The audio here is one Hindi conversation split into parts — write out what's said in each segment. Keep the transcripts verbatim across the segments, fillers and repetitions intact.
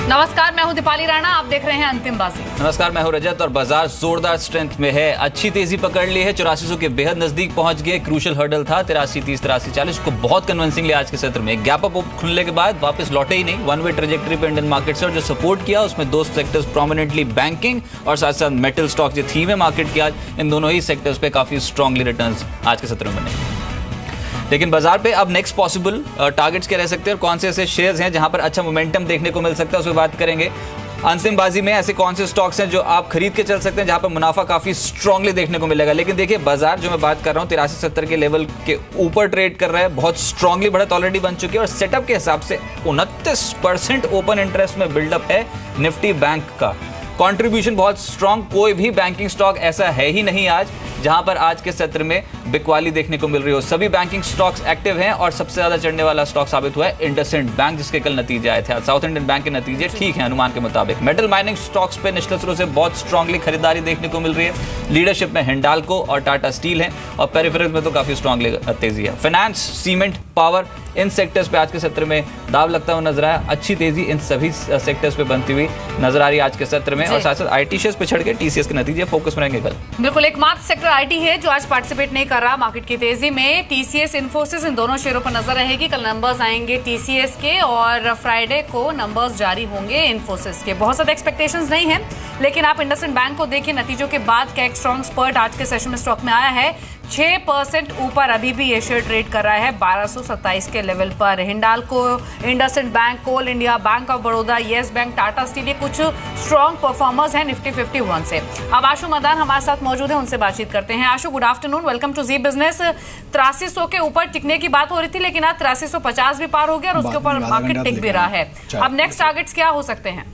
नमस्कार, मैं हूं दीपाली राणा, आप देख रहे हैं अंतिम बाजी। नमस्कार, मैं हूं रजत और बाजार जोरदार स्ट्रेंथ में है, अच्छी तेजी पकड़ ली है, चौरासी सौ के बेहद नजदीक पहुंच गए। क्रूशल हर्डल था तिरासी तीस तिरासी चालीस को बहुत कन्विंसिंगली आज के सत्र में गैप अप खुलने के बाद वापस लौटे ही नहीं। वन वे ट्रेजेक्टरी पे इंडियन मार्केट से और जो सपोर्ट किया उसमें दो सेक्टर्स प्रोमिनेंटली बैंकिंग और साथ साथ मेटल स्टॉक जो थीम है मार्केट की आज, इन दोनों ही सेक्टर्स पे काफी स्ट्रांगली रिटर्न्स आज के सत्र में बने। लेकिन बाजार पे अब नेक्स्ट पॉसिबल टारगेट्स क्या रह सकते हैं और कौन से ऐसे शेयर्स हैं जहां पर अच्छा मोमेंटम देखने को मिल सकता है, उस पर बात करेंगे। अंतिम बाजी में ऐसे कौन से स्टॉक्स हैं जो आप खरीद के चल सकते हैं जहां पर मुनाफा काफी स्ट्रांगली देखने को मिलेगा। लेकिन देखिए, बाजार जो मैं बात कर रहा हूं तिरासी सत्तर के लेवल के ऊपर ट्रेड कर रहा है, बहुत स्ट्रांगली बढ़त ऑलरेडी बन चुकी है और सेटअप के हिसाब से उनतीस परसेंट ओपन इंटरेस्ट में बिल्डअप है निफ्टी बैंक का। कंट्रीब्यूशन बहुत स्ट्रांग, कोई भी बैंकिंग स्टॉक ऐसा है ही नहीं आज जहां पर आज के सत्र में बिकवाली देखने को मिल रही हो। सभी बैंकिंग स्टॉक्स एक्टिव हैं और सबसे ज्यादा चढ़ने वाला स्टॉक साबित हुआ है इंडसइंड बैंक, जिसके कल नतीजे आए थे। साउथ इंडियन बैंक के नतीजे ठीक हैं अनुमान के मुताबिक। मेटल माइनिंग स्टॉक्स पे निचले स्तरों से बहुत स्ट्रांगली खरीदारी देखने को मिल रही है। लीडरशिप में हिंडाल्को और टाटा स्टील है और पेरिफेरल्स में तो काफी स्ट्रांगली तेजी है। फाइनेंस, सीमेंट, पावर, इन सेक्टर्स पे आज के सत्र में दाव लगता हुआ नजर आया। अच्छी तेजी इन सभी सेक्टर्स पे बनती हुई नजर आ रही है आज के सत्र में और साथ साथ आईटी शेयर्स पे छड़ के टीसीएस के नतीजे फोकस में रहेंगे कल। बिल्कुल, एकमात्र सेक्टर आईटी है जो आज पार्टिसिपेट नहीं कर रहा मार्केट की तेजी में। टीसीएस, इन्फोसिस, इन दोनों शेयरों पर नजर रहेगी। कल नंबर्स आएंगे टीसीएस के और फ्राइडे को नंबर्स जारी होंगे इन्फोसिस के। बहुत ज्यादा एक्सपेक्टेशंस नहीं है, लेकिन आप इंडसइंड बैंक को देखिए, नतीजों के बाद क्या एक स्ट्रॉन्ग स्पर्ट आज के सेशन में स्टॉक में आया है। छह परसेंट ऊपर अभी भी ये शेयर ट्रेड कर रहा है बारह सौ सत्ताईस के लेवल पर। Hindalco, IndusInd bank, Coal India, Bank of Baroda, Yes Bank, Tata Steel, ये कुछ स्ट्रॉन्ग परफॉर्मर्स हैं निफ्टी फिफ्टी वन से। अब आशु मदान हमारे साथ मौजूद है, उनसे बातचीत करते हैं। Ashu, good afternoon, welcome to Zee Business. तिरासी सौ के ऊपर टिकने की बात हो रही थी, लेकिन आज तिरासी सौ पचास भी पार हो गया और उसके ऊपर मार्केट टिक भी रहा है। अब नेक्स्ट टारगेट्स क्या हो सकते हैं?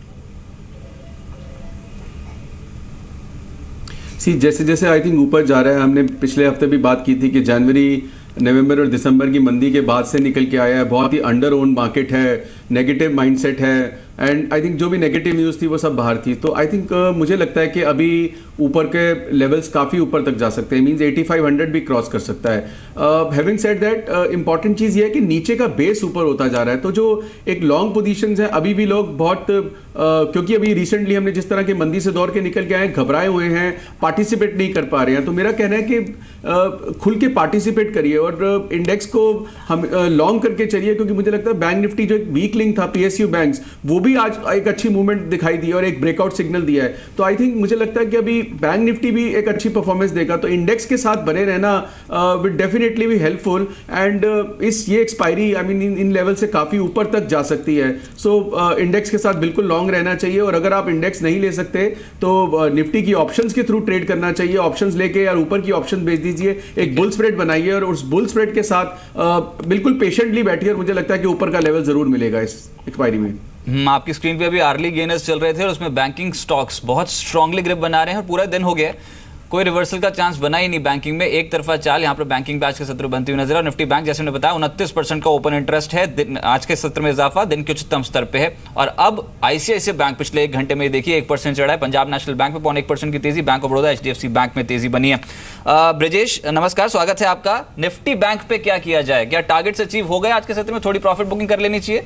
सी जैसे जैसे आई थिंक ऊपर जा रहा है, हमने पिछले हफ्ते भी बात की थी कि जनवरी, नवंबर और दिसंबर की मंदी के बाद से निकल के आया है। बहुत ही अंडर ओन मार्केट है, नेगेटिव माइंडसेट है एंड आई थिंक जो भी नेगेटिव न्यूज़ थी वो सब बाहर थी। तो आई थिंक uh, मुझे लगता है कि अभी ऊपर के लेवल्स काफ़ी ऊपर तक जा सकते हैं, मींस एटी फाइव हंड्रेड भी क्रॉस कर सकता है। हैविंग सेड दैट, इंपॉर्टेंट चीज़ ये है कि नीचे का बेस ऊपर होता जा रहा है, तो जो एक लॉन्ग पोजीशंस है अभी भी लोग बहुत uh, क्योंकि अभी रिसेंटली हमने जिस तरह की मंदी से दौड़ के निकल के आए, घबराए हुए हैं, पार्टिसिपेट नहीं कर पा रहे हैं। तो मेरा कहना है कि uh, खुल के पार्टिसिपेट करिए और इंडेक्स uh, को हम लॉन्ग uh, करके चलिए, क्योंकि मुझे लगता है बैंक निफ्टी जो एक वीक लिंक था पीएसयू बैंक्स, वो भी आज एक अच्छी मूवमेंट दिखाई दी और एक ब्रेकआउट सिग्नल दिया है। तो आई थिंक मुझे लगता है कि अभी बैंक निफ्टी भी एक अच्छी परफॉर्मेंस देगा, तो इंडेक्स के साथ बने रहना will definitely be helpful and इस ये एक्सपायरी आई मीन इन लेवल से काफी ऊपर तक जा सकती है। सो so, इंडेक्स uh, के साथ बिल्कुल लॉन्ग रहना चाहिए और अगर आप इंडेक्स नहीं ले सकते तो निफ्टी uh, की ऑप्शंस के थ्रू ट्रेड करना चाहिए। ऑप्शंस लेके यार ऊपर की ऑप्शन बेच दीजिए, एक बुल स्प्रेड बनाइए और उस बुल स्प्रेड के साथ uh, बिल्कुल पेशेंटली बैठिए और मुझे लगता है कि ऊपर का लेवल जरूर मिलेगा इस एक्सपायरी में। आपकी स्क्रीन पे अभी अर्ली गेनर्स चल रहे थे और उसमें बैंकिंग स्टॉक्स बहुत स्ट्रांगली ग्रिप बना रहे हैं और पूरा दिन हो गया, कोई रिवर्सल का चांस बना ही नहीं बैंकिंग में। एक तरफा चाल यहाँ पर बैंकिंग पे आज के सत्र बनती हुई नजर है। निफ्टी बैंक जैसे मैंने बताया उनतीस परसेंट का ओपन इंटरेस्ट है, आज के सत्र में इजाफा दिन के उच्चतम स्तर पे है। और अब आईसीआईसीआई बैंक पिछले एक घंटे में देखिए एक परसेंट चढ़ा है, पंजाब नेशनल बैंक में पौने एक परसेंट की तेजी, Bank of Baroda, HDFC bank में तेजी बनी है। ब्रजेश नमस्कार, स्वागत है आपका। निफ्टी बैंक पे क्या किया जाए, क्या टारगेट्स अचीव हो गए आज के सत्र में, थोड़ी प्रॉफिट बुकिंग कर लेनी चाहिए?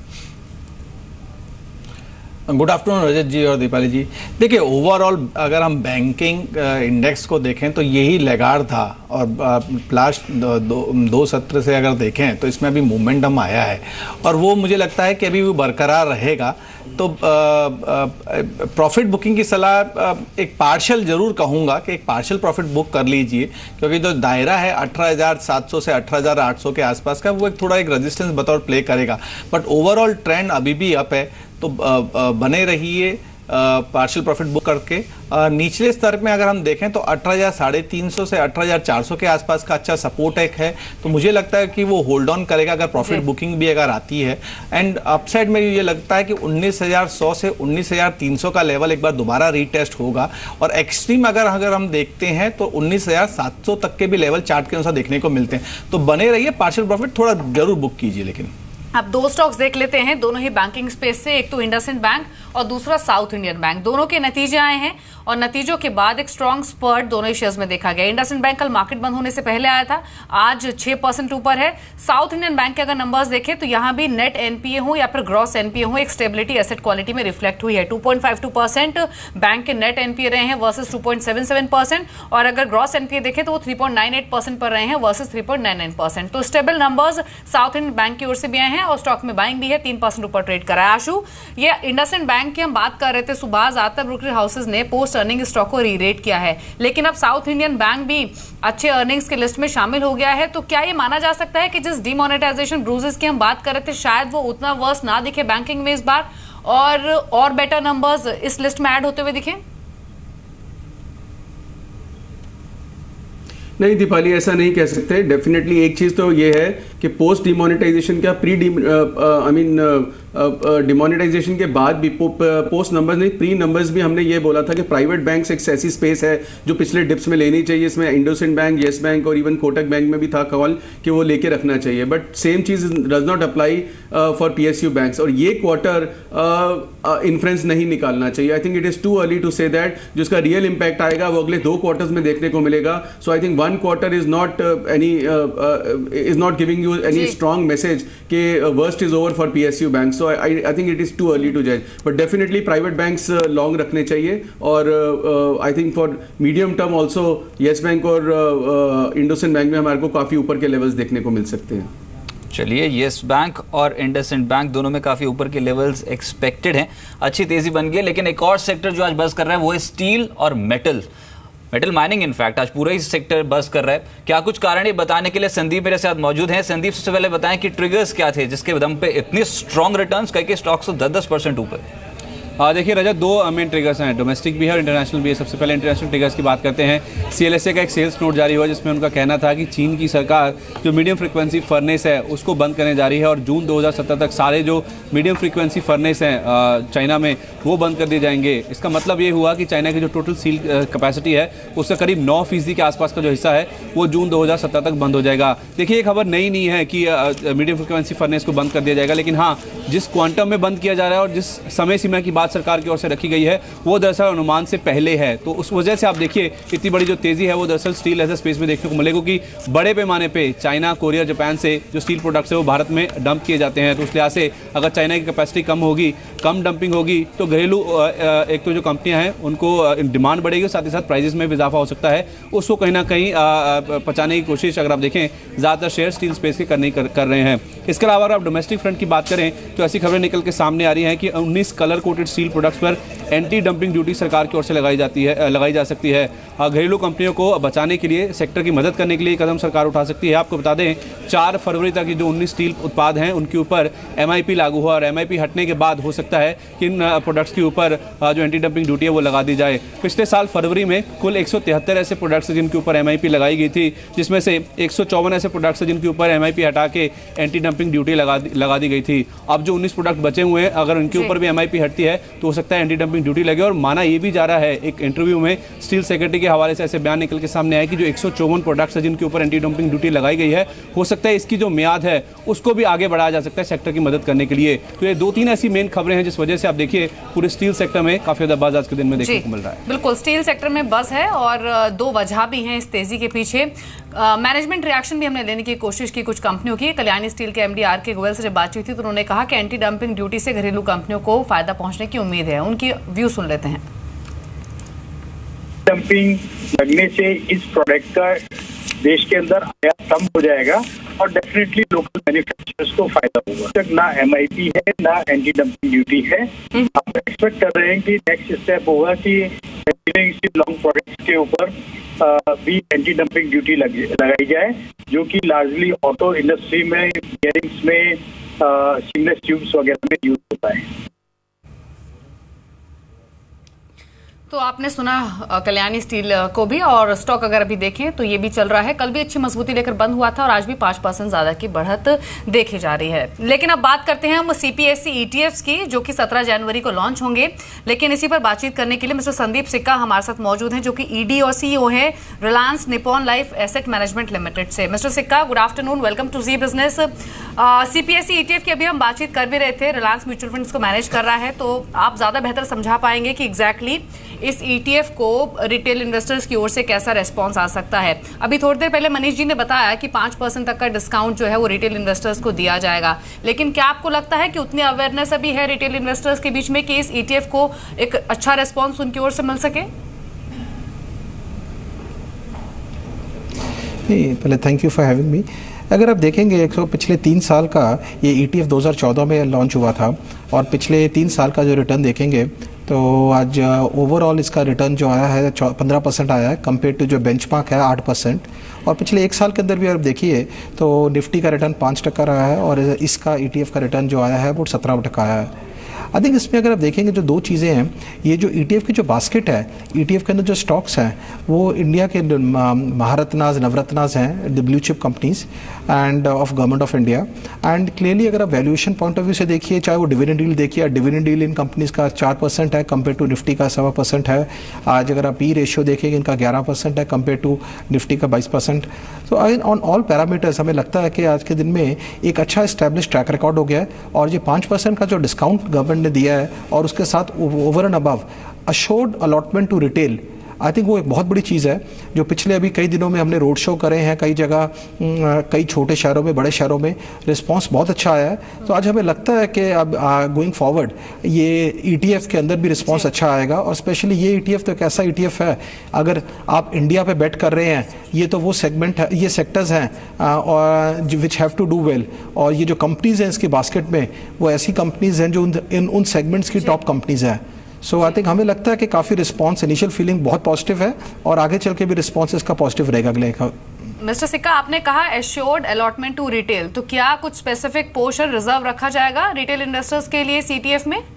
गुड आफ्टरनून रजत जी और दीपाली जी। देखिए, ओवरऑल अगर हम बैंकिंग इंडेक्स को देखें तो यही लेगार था और लास्ट दो, दो, दो सत्र से अगर देखें तो इसमें अभी मोमेंटम आया है और वो मुझे लगता है कि अभी वो बरकरार रहेगा। तो प्रॉफिट बुकिंग की सलाह एक पार्शियल जरूर कहूँगा कि एक पार्शियल प्रॉफिट बुक कर लीजिए, क्योंकि जो दायरा है अठारह हज़ार सात सौ से अठारह हज़ार आठ सौ के आसपास का, वो एक थोड़ा एक रेजिस्टेंस बतौर प्ले करेगा। बट ओवरऑल ट्रेंड अभी भी अप है, तो बने रहिए पार्शियल प्रॉफिट बुक करके। आ, निचले स्तर में अगर हम देखें तो अठारह हज़ार साढ़े तीन सौ से अठारह हज़ार चार सौ के आसपास का अच्छा सपोर्ट एक है, तो मुझे लगता है कि वो होल्ड ऑन करेगा अगर प्रॉफिट बुकिंग भी अगर आती है। एंड अपसाइड में ये लगता है कि उन्नीस हज़ार सौ से उन्नीस हज़ार तीन सौ का लेवल एक बार दोबारा रीटेस्ट होगा और एक्सट्रीम अगर अगर हम देखते हैं तो उन्नीस हज़ार सात सौ तक के भी लेवल चार्ट के अनुसार देखने को मिलते हैं। तो बने रहिए, पार्शियल प्रॉफिट थोड़ा जरूर बुक कीजिए। लेकिन अब दो स्टॉक्स देख लेते हैं, दोनों ही बैंकिंग स्पेस से, एक तो इंडसइंड बैंक और दूसरा साउथ इंडियन बैंक। दोनों के नतीजे आए हैं और नतीजों के बाद एक स्ट्रॉन्ग स्पर्ट दोनों ही शेयर्स में देखा गया। इंडसइंड बैंक कल मार्केट बंद होने से पहले आया था, आज छह परसेंट ऊपर है। साउथ इंडियन बैंक के अगर नंबर्स देखें तो यहां भी नेट एनपीए हो या फिर ग्रॉस एनपीए हो, एक स्टेबिलिटी एसेट क्वालिटी में रिफ्लेक्ट हुई है। Two point five two percent bank के नेट एनपीए रहे हैं versus two point seven seven percent, और अगर ग्रॉस एनपीए देखें तो वो three point nine eight percent पर रहे हैं versus three point nine nine percent. तो stable numbers South Indian Bank की ओर से भी आए हैं और स्टॉक में बाइंग भी है, तीन परसेंट ऊपर ट्रेड करा है। आशु, ये इंडसइंड बैंक की हम बात कर रहे थे, सुबह ज्यादातर ब्रोकरेज हाउसेज ने पोस्ट अर्निंग स्टॉक को रीरेट किया है, लेकिन अब साउथ इंडियन बैंक भी अच्छे अर्निंग्स के लिस्ट में शामिल हो गया है। तो क्या ये माना जा सकता है कि जिस डिमोनेटाइजेशन ब्रूजेस की हम बात कर रहे थे शायद वो उतना वर्स ना दिखे बैंकिंग में इस बार, और और बेटर नंबर्स इस लिस्ट में ऐड होते हुए दिखे? नहीं दीपाली, ऐसा नहीं कह सकते। डेफिनेटली एक चीज तो ये है कि पोस्ट डिमोनेटाइजेशन का प्री आई मीन डिमोनेटाइजेशन के बाद भी पो, पोस्ट नंबर्स नहीं, प्री नंबर्स भी हमने ये बोला था कि प्राइवेट बैंक्स एक ऐसी स्पेस है जो पिछले डिप्स में लेनी चाहिए। इसमें इंडसइंड बैंक, येस बैंक और इवन कोटक बैंक में भी था कॉल कि वो लेके रखना चाहिए, बट सेम चीज does not apply for PSU banks. और ये क्वार्टर इन्फ्लुएंस नहीं निकालना चाहिए। I think it is too early to say that. जिसका रियल इंपैक्ट आएगा वो अगले दो क्वार्टर्स में देखने को मिलेगा। So I think one quarter is not any is not giving you any strong message कि worst is over for PSU bank. So I, I think it is too early to judge, but definitely private banks uh, long रखने चाहिए। और uh, uh, I think for medium term also yes bank और इंडसइंड बैंक में हमारे को काफी ऊपर के लेवल्स देखने को मिल सकते हैं। चलिए, येस बैंक और इंडसइंड बैंक दोनों में काफी ऊपर के लेवल्स एक्सपेक्टेड हैं, अच्छी तेजी बन गई है। लेकिन एक और सेक्टर जो आज बज़ कर रहा है वो है स्टील और मेटल मेटल माइनिंग। इनफैक्ट आज पूरा ही सेक्टर बज़ कर रहा है। क्या कुछ कारण ये बताने के लिए संदीप मेरे साथ मौजूद हैं। संदीप, सबसे पहले बताएं कि ट्रिगर्स क्या थे जिसके दम पे इतनी स्ट्रॉन्ग रिटर्न्स, कई के स्टॉक्स दस दस परसेंट ऊपर? देखिए रजत, दो मेन ट्रिगर्स हैं, डोमेस्टिक भी है और इंटरनेशनल भी है। सबसे पहले इंटरनेशनल ट्रिगर्स की बात करते हैं। सीएलएसए का एक सेल्स नोट जारी हुआ जिसमें उनका कहना था कि चीन की सरकार जो मीडियम फ्रीक्वेंसी फर्नेस है उसको बंद करने जा रही है और जून दो हज़ार सत्रह तक सारे जो मीडियम फ्रीक्वेंसी फर्नेस हैं चाइना में वो बंद कर दिए जाएंगे। इसका मतलब ये हुआ कि चाइना की जो टोटल सील कैपेसिटी है उसका करीब नौ फीसदी के आसपास का जो हिस्सा है वो जून दो हज़ार सत्रह तक बंद हो जाएगा। देखिए, ये खबर नई नहीं है कि मीडियम फ्रीक्वेंसी फर्नेस को बंद कर दिया जाएगा, लेकिन हाँ, जिस क्वांटम में बंद किया जा रहा है और जिस समय सीमा की बात सरकार की ओर से गई है वो दरअसल अनुमान से पहले है। तो उस वजह से आप देखिए इतनी बड़ी जो तेजी है वो दरअसल स्टील एज ए स्पेस में देखने को मिलेगा, क्योंकि बड़े पैमाने पे चाइना, कोरिया, जापान से जो स्टील प्रोडक्ट्स है वो भारत में डंप किए जाते हैं। तो उस लिहाज से अगर चाइना की कैपेसिटी कम होगी, कम डंपिंग होगी, तो घरेलू एक तो जो कंपनियां हैं उनको डिमांड बढ़ेगी, साथ ही साथ प्राइजेस में भी इजाफा हो सकता है। उसको कहीं ना कहीं पचाने की कोशिश अगर आप देखें ज़्यादातर शेयर स्टील स्पेस के करने कर, कर रहे हैं। इसके अलावा अगर आप डोमेस्टिक फ्रंट की बात करें तो ऐसी खबरें निकल के सामने आ रही हैं कि उन्नीस कलर कोटेड स्टील प्रोडक्ट्स पर एंटी डंपिंग ड्यूटी सरकार की ओर से लगाई जाती है लगाई जा सकती है। घरेलू कंपनियों को बचाने के लिए, सेक्टर की मदद करने के लिए कदम सरकार उठा सकती है। आपको बता दें, चार फरवरी तक जो उन्नीस स्टील उत्पाद हैं उनके ऊपर एमआईपी लागू हुआ और एमआईपी हटने के बाद हो सकता है कि इन प्रोडक्ट्स के ऊपर जो एंटी डंपिंग ड्यूटी है वो लगा दी जाए। पिछले साल फरवरी में कुल एक सौ तिहत्तर ऐसे प्रोडक्ट्स जिनके ऊपर एमआईपी लगाई गई थी, जिसमें से एक सौ चौवन ऐसे प्रोडक्ट्स जिनके ऊपर एमआईपी हटा के एंटी डंपिंग ड्यूटी लगा दी लगा दी गई थी। अब जो उन्नीस प्रोडक्ट बचे हुए हैं, अगर उनके ऊपर भी एमआईपी हटती है तो हो सकता है एंटी डंपिंग ड्यूटी लगे। और माना ये भी जा रहा है, एक इंटरव्यू में स्टील सेक्रेटरी के हवाले से ऐसे बयान निकल के सामने आया कि जो एक सौ चौवन प्रोडक्ट्स है जिनके ऊपर एंटी डंपिंग ड्यूटी लगाई गई है, हो सकता है इसकी जो मियाद है उसको भी आगे बढ़ाया जा सकता है सेक्टर की मदद करने के लिए। तो ये दो तीन ऐसी मेन खबरें हैं जिस वजह से आप देखिए पूरे स्टील सेक्टर में काफी ज्यादा बज़ आज के दिन में देखने को मिल रहा है। बिल्कुल, स्टील सेक्टर में बज़ है और दो वजह भी हैं इस तेजी के पीछे। मैनेजमेंट रिएक्शन भी हमने लेने की कोशिश की कुछ कंपनियों की। कल्याणी स्टील के एमडी आर के गोयल से जब बातचीत थी तो उन्होंने कहा कि एंटी डंपिंग ड्यूटी से घरेलू कंपनियों को फायदा पहुंचने की उम्मीद है। उनकी व्यू सुन लेते हैं। डंपिंग लगने से इस प्रोडक्ट का देश के अंदर आयात कम हो जाएगा और डेफिनेटली लोकल मैन्युफैक्चरर्स को फायदा होगा। तक ना एमआईपी है ना एंटी डंपिंग ड्यूटी है। हम एक्सपेक्ट कर रहे हैं कि नेक्स्ट स्टेप होगा कि लॉन्ग प्रोडक्ट्स के ऊपर भी एंटी डंपिंग ड्यूटी लगाई जाए, जो कि लार्जली ऑटो इंडस्ट्री में, बियरिंग्स में, सीमलेस ट्यूब्स वगैरह में यूज होता है। तो आपने सुना कल्याणी स्टील को भी, और स्टॉक अगर अभी देखें तो ये भी चल रहा है। कल भी अच्छी मजबूती लेकर बंद हुआ था और आज भी पांच परसेंट ज्यादा की बढ़त देखी जा रही है। लेकिन अब बात करते हैं हम सीपीएससी ईटीएफ्स की, जो कि सत्रह जनवरी को लॉन्च होंगे। लेकिन इसी पर बातचीत करने के लिए मिस्टर संदीप सिक्का हमारे साथ मौजूद हैं, जो कि ईडी और सीईओ है Reliance Nippon Life Asset Management Limited से। Mister Sikka, good afternoon, welcome to Zee Business. CPSE ETF की अभी हम बातचीत कर भी रहे थे, रिलायंस म्यूचुअल फंड्स को मैनेज कर रहा है, तो आप ज्यादा बेहतर समझा पाएंगे कि एग्जैक्टली इस ईटीएफ को रिटेल इन्वेस्टर्स की ओर से कैसा रेस्पॉन्स आ सकता है। अभी थोड़ी देर पहले मनीष जी ने बताया कि पांच परसेंट तक का डिस्काउंट जो है वो रिटेल इन्वेस्टर्स को दिया जाएगा, लेकिन क्या आपको लगता है कि उतनी अवेयरनेस अभी है रिटेल इन्वेस्टर्स के बीच में कि इस ईटीएफ को एक अच्छा रेस्पॉन्स उनकी ओर से मिल सके? पहले thank you for having me. अगर आप देखेंगे एक सौ पिछले तीन साल का ये ईटीएफ दो हज़ार चौदह में लॉन्च हुआ था, और पिछले तीन साल का जो रिटर्न देखेंगे तो आज ओवरऑल इसका रिटर्न जो आया है पंद्रह परसेंट आया है, कंपेयर टू जो बेंचमार्क है आठ परसेंट। और पिछले एक साल के अंदर भी अगर देखिए तो निफ्टी का रिटर्न पाँच टका रहा है और इसका ईटीएफ का रिटर्न जो आया है वो सत्रह टका आया है। आई थिंक इसमें अगर आप देखेंगे जो दो चीज़ें हैं, ये जो ईटीएफ की जो बास्केट है, ईटीएफ के अंदर जो स्टॉक्स हैं वो इंडिया के महारत्नाज नवरत्नाज हैं, the blue chip companies and of government of India. And clearly अगर आप वैल्यूएशन पॉइंट ऑफ व्यू से देखिए, चाहे वो डिविडेंड डील देखिए, डिविडेंड डील इन कंपनीज का चार परसेंट है कंपेयर टू निफ्टी का सवा परसेंट है। आज अगर आप पी रेशियो देखेंगे इनका ग्यारह परसेंट है कंपेयर टू निफ्टी का बाईस परसेंट। तो ऑन ऑल पैरामीटर्स हमें लगता है कि आज के दिन में एक अच्छा इस्टेब्लिश ट्रैक रिकॉर्ड हो गया है। और ये पाँच परसेंट का जो डिस्काउंट गवर्नमेंट ने दिया है और उसके साथ over and above assured allotment to retail, I think वो एक बहुत बड़ी चीज़ है। जो पिछले अभी कई दिनों में हमने रोड शो करे हैं कई जगह, कई छोटे शहरों में, बड़े शहरों में, रिस्पांस बहुत अच्छा आया है। तो आज हमें लगता है कि अब गोइंग फॉरवर्ड ये ईटीएफ के अंदर भी रिस्पांस अच्छा आएगा। और स्पेशली ये ईटीएफ तो एक ऐसा ईटीएफ है, अगर आप इंडिया पे बेट कर रहे हैं, ये तो वो सेगमेंट है, ये सेक्टर्स हैं और which have to do well. और ये जो कंपनीज़ हैं इसकी बास्केट में, वो ऐसी कंपनीज़ हैं जो इन उन सेगमेंट्स की टॉप कंपनीज़ हैं। सो आई थिंक हमें लगता है कि काफ़ी रिस्पांस, इनिशियल फीलिंग बहुत पॉजिटिव है और आगे चल के भी रिस्पांस इसका पॉजिटिव रहेगा अगले का। मिस्टर सिक्का, आपने कहा एश्योर्ड अलॉटमेंट टू रिटेल, तो क्या कुछ स्पेसिफिक पोर्शन रिजर्व रखा जाएगा रिटेल इन्वेस्टर्स के लिए सीटीएफ में?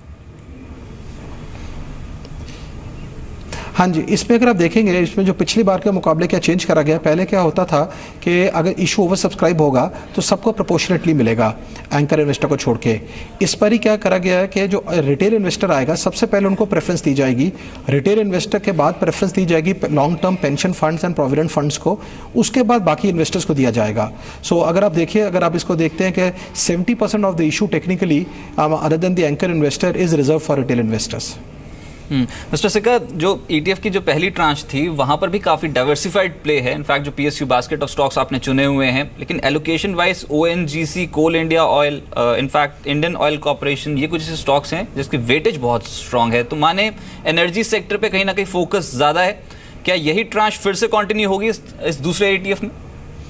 हाँ जी, इसमें अगर आप देखेंगे इसमें जो पिछली बार के मुकाबले क्या चेंज करा गया, पहले क्या होता था कि अगर इशू ओवर सब्सक्राइब होगा तो सबको प्रोपोर्शनेटली मिलेगा एंकर इन्वेस्टर को छोड़ के। इस पर ही क्या करा गया है कि जो रिटेल इन्वेस्टर आएगा सबसे पहले उनको प्रेफरेंस दी जाएगी, रिटेल इन्वेस्टर के बाद प्रेफरेंस दी जाएगी long term pension funds and provident funds को, उसके बाद बाकी इन्वेस्टर्स को दिया जाएगा। सो so, अगर आप देखिए, अगर आप इसको देखते हैं कि seventy percent of the issue technically other than the anchor investor is reserve for retail investors. Mister Sikka, जो ईटीएफ की जो पहली ट्रांच थी वहां पर भी काफी डाइवर्सिफाइड प्ले है। इनफैक्ट जो पीएसयू बास्केट ऑफ स्टॉक्स आपने चुने हुए हैं, लेकिन allocation wise ONGC, Coal India oil, in fact Indian Oil Corporation, ये कुछ ऐसे स्टॉक्स हैं जिसकी वेटेज बहुत स्ट्रांग है। तो माने एनर्जी सेक्टर पे कहीं ना कहीं फोकस ज्यादा है। क्या यही ट्रांच फिर से कंटिन्यू होगी इस, इस दूसरे ईटीएफ में?